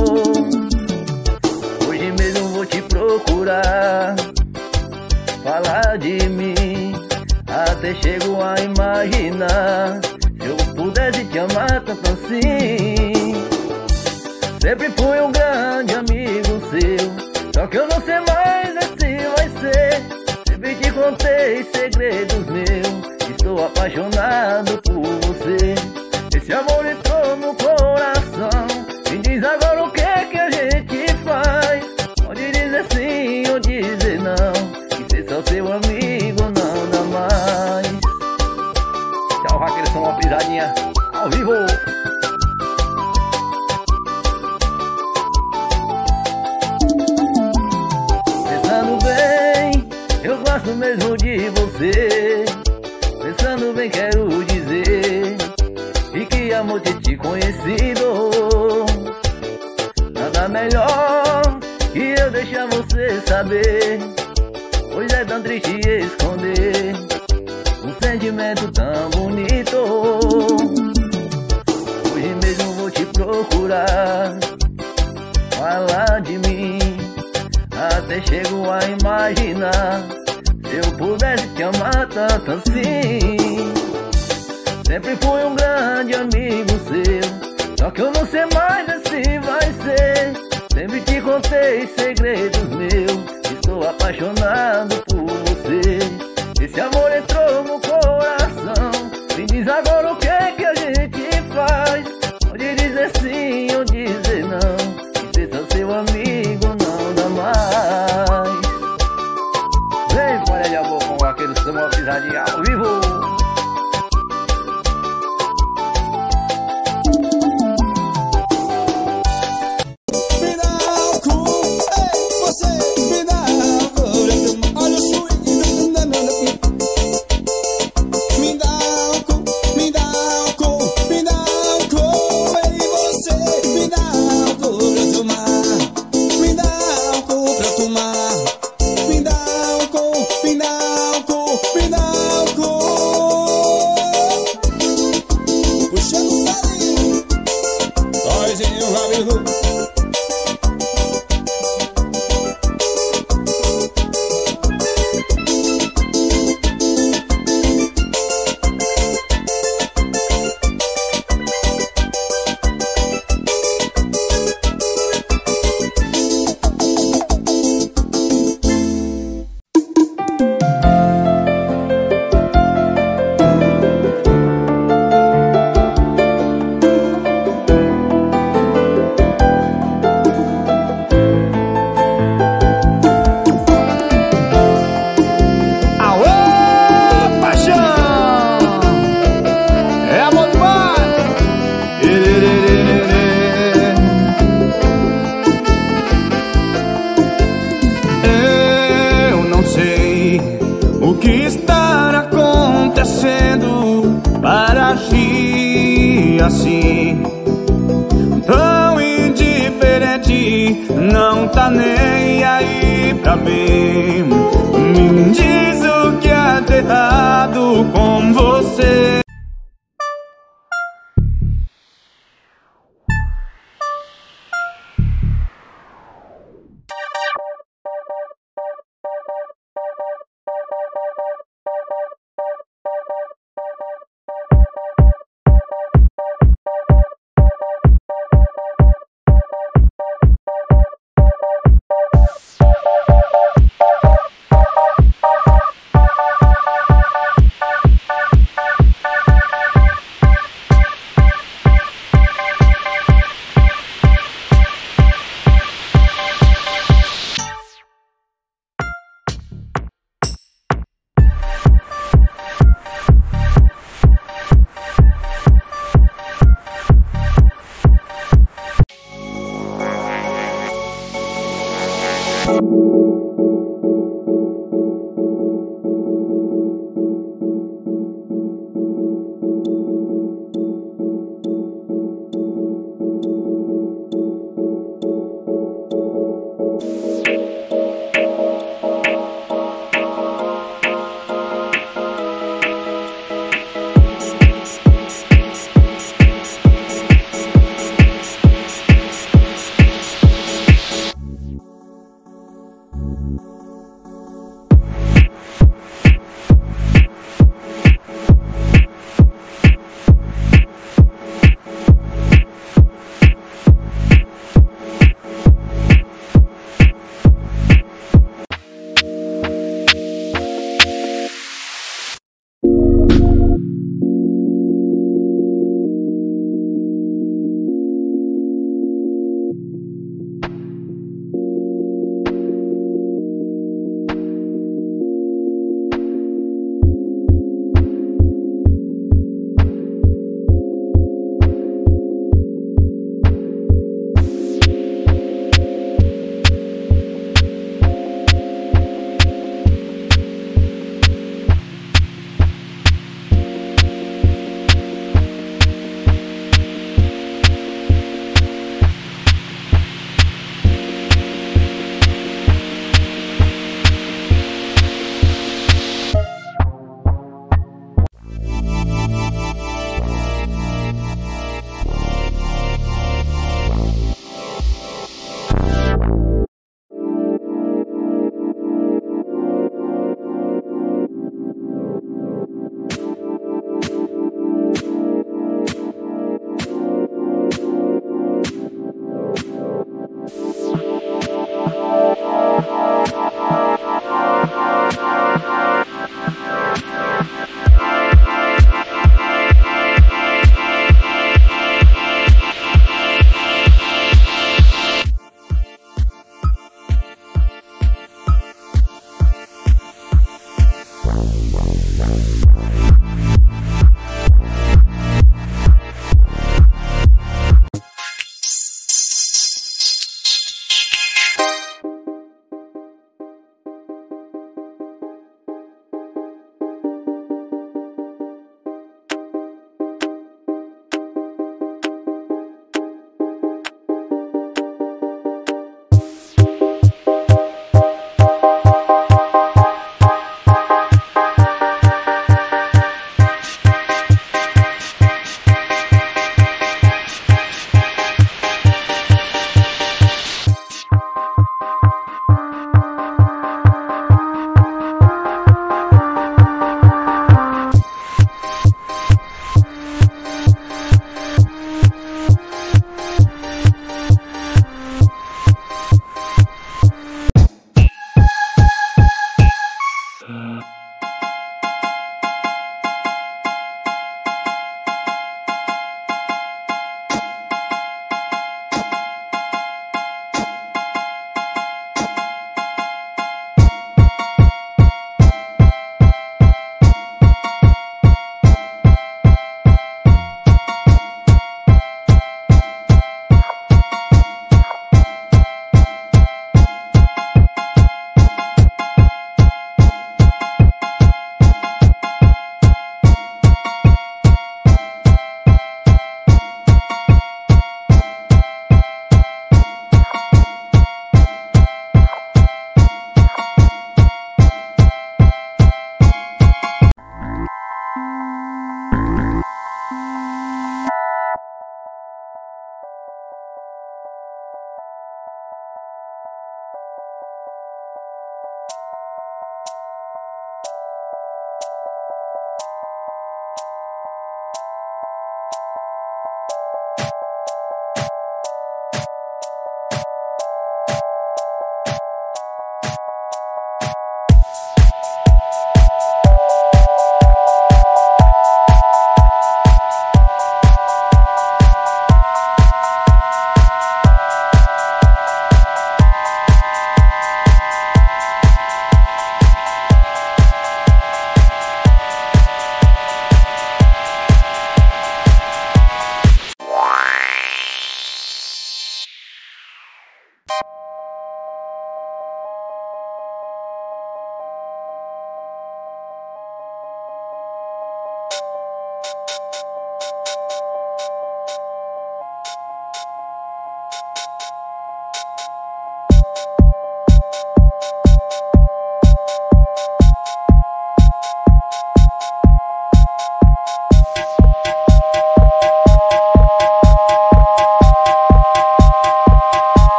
Hoje mesmo vou te procurar, falar de mim, até chego a imaginar. Se eu pudesse te amar tanto assim. Sempre fui um grande amigo seu, só que eu não sei mais se vai ser. Sempre te contei segredos meus, estou apaixonado por você. Esse amor entrou no coração, me diz agora o que a gente faz. Pode dizer sim ou dizer não, que ser só seu amigo não dá mais. Tchau, Vaqueiro, são uma pisadinha ao vivo. Pensando bem, eu gosto mesmo de você. Pensando bem, quero dizer e que amor te conhecido. Nada melhor que eu deixar você saber, pois é tão triste esconder um sentimento tão bonito. Hoje mesmo vou te procurar, falar de mim, até chego a imaginar. Se eu pudesse te amar tanto assim. Sempre fui um grande amigo seu, só que eu não sei mais se vai ser. Sempre te contei segredos meus, estou apaixonado por você. Esse amor entrou no coração, me diz agora o que a gente faz. Pode dizer sim ou dizer não, que ser só seu amigo não dá mais. Vem, Maria de Amor, com o Vaqueiro Samuel, pisadinha ao vivo. Olha o O que está acontecendo para agir assim? Tão indiferente, não tá nem aí pra mim. Me diz o que é de errado com você.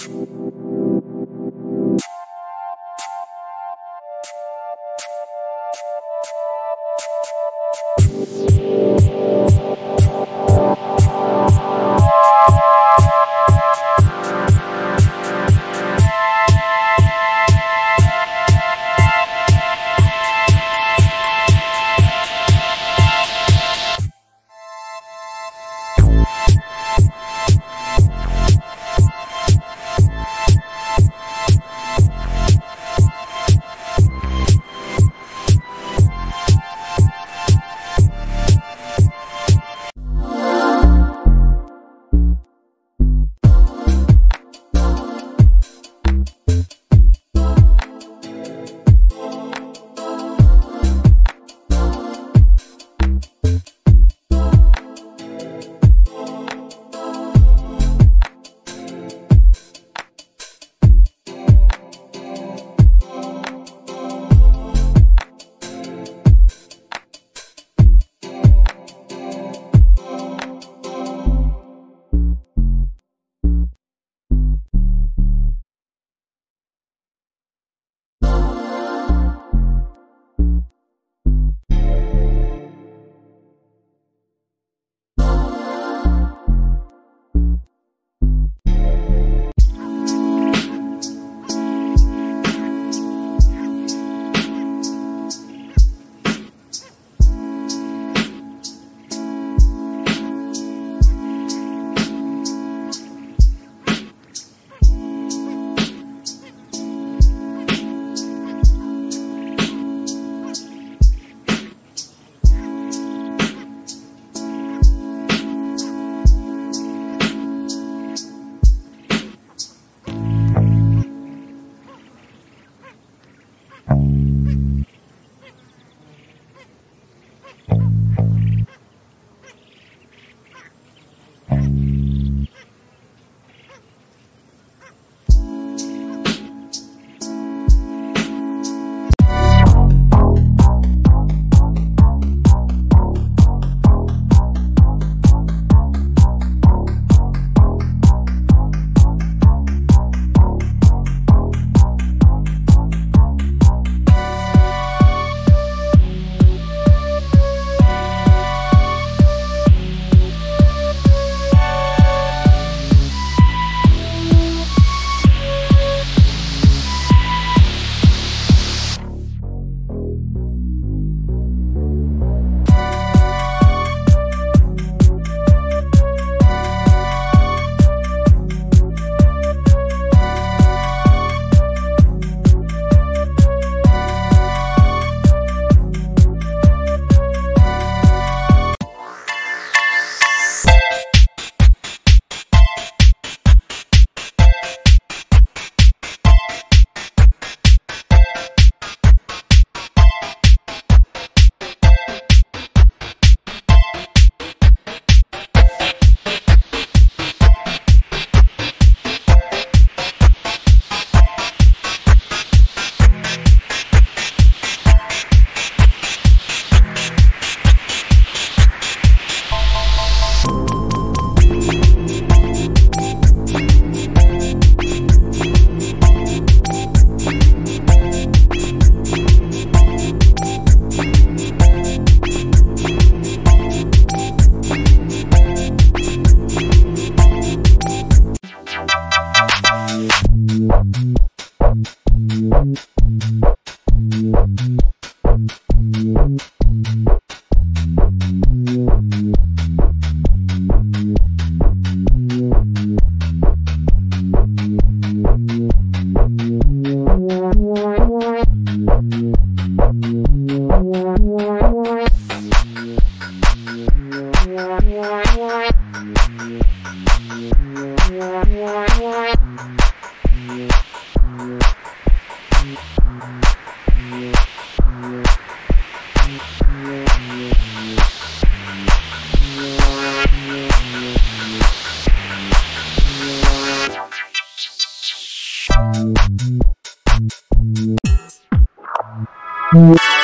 Yeah.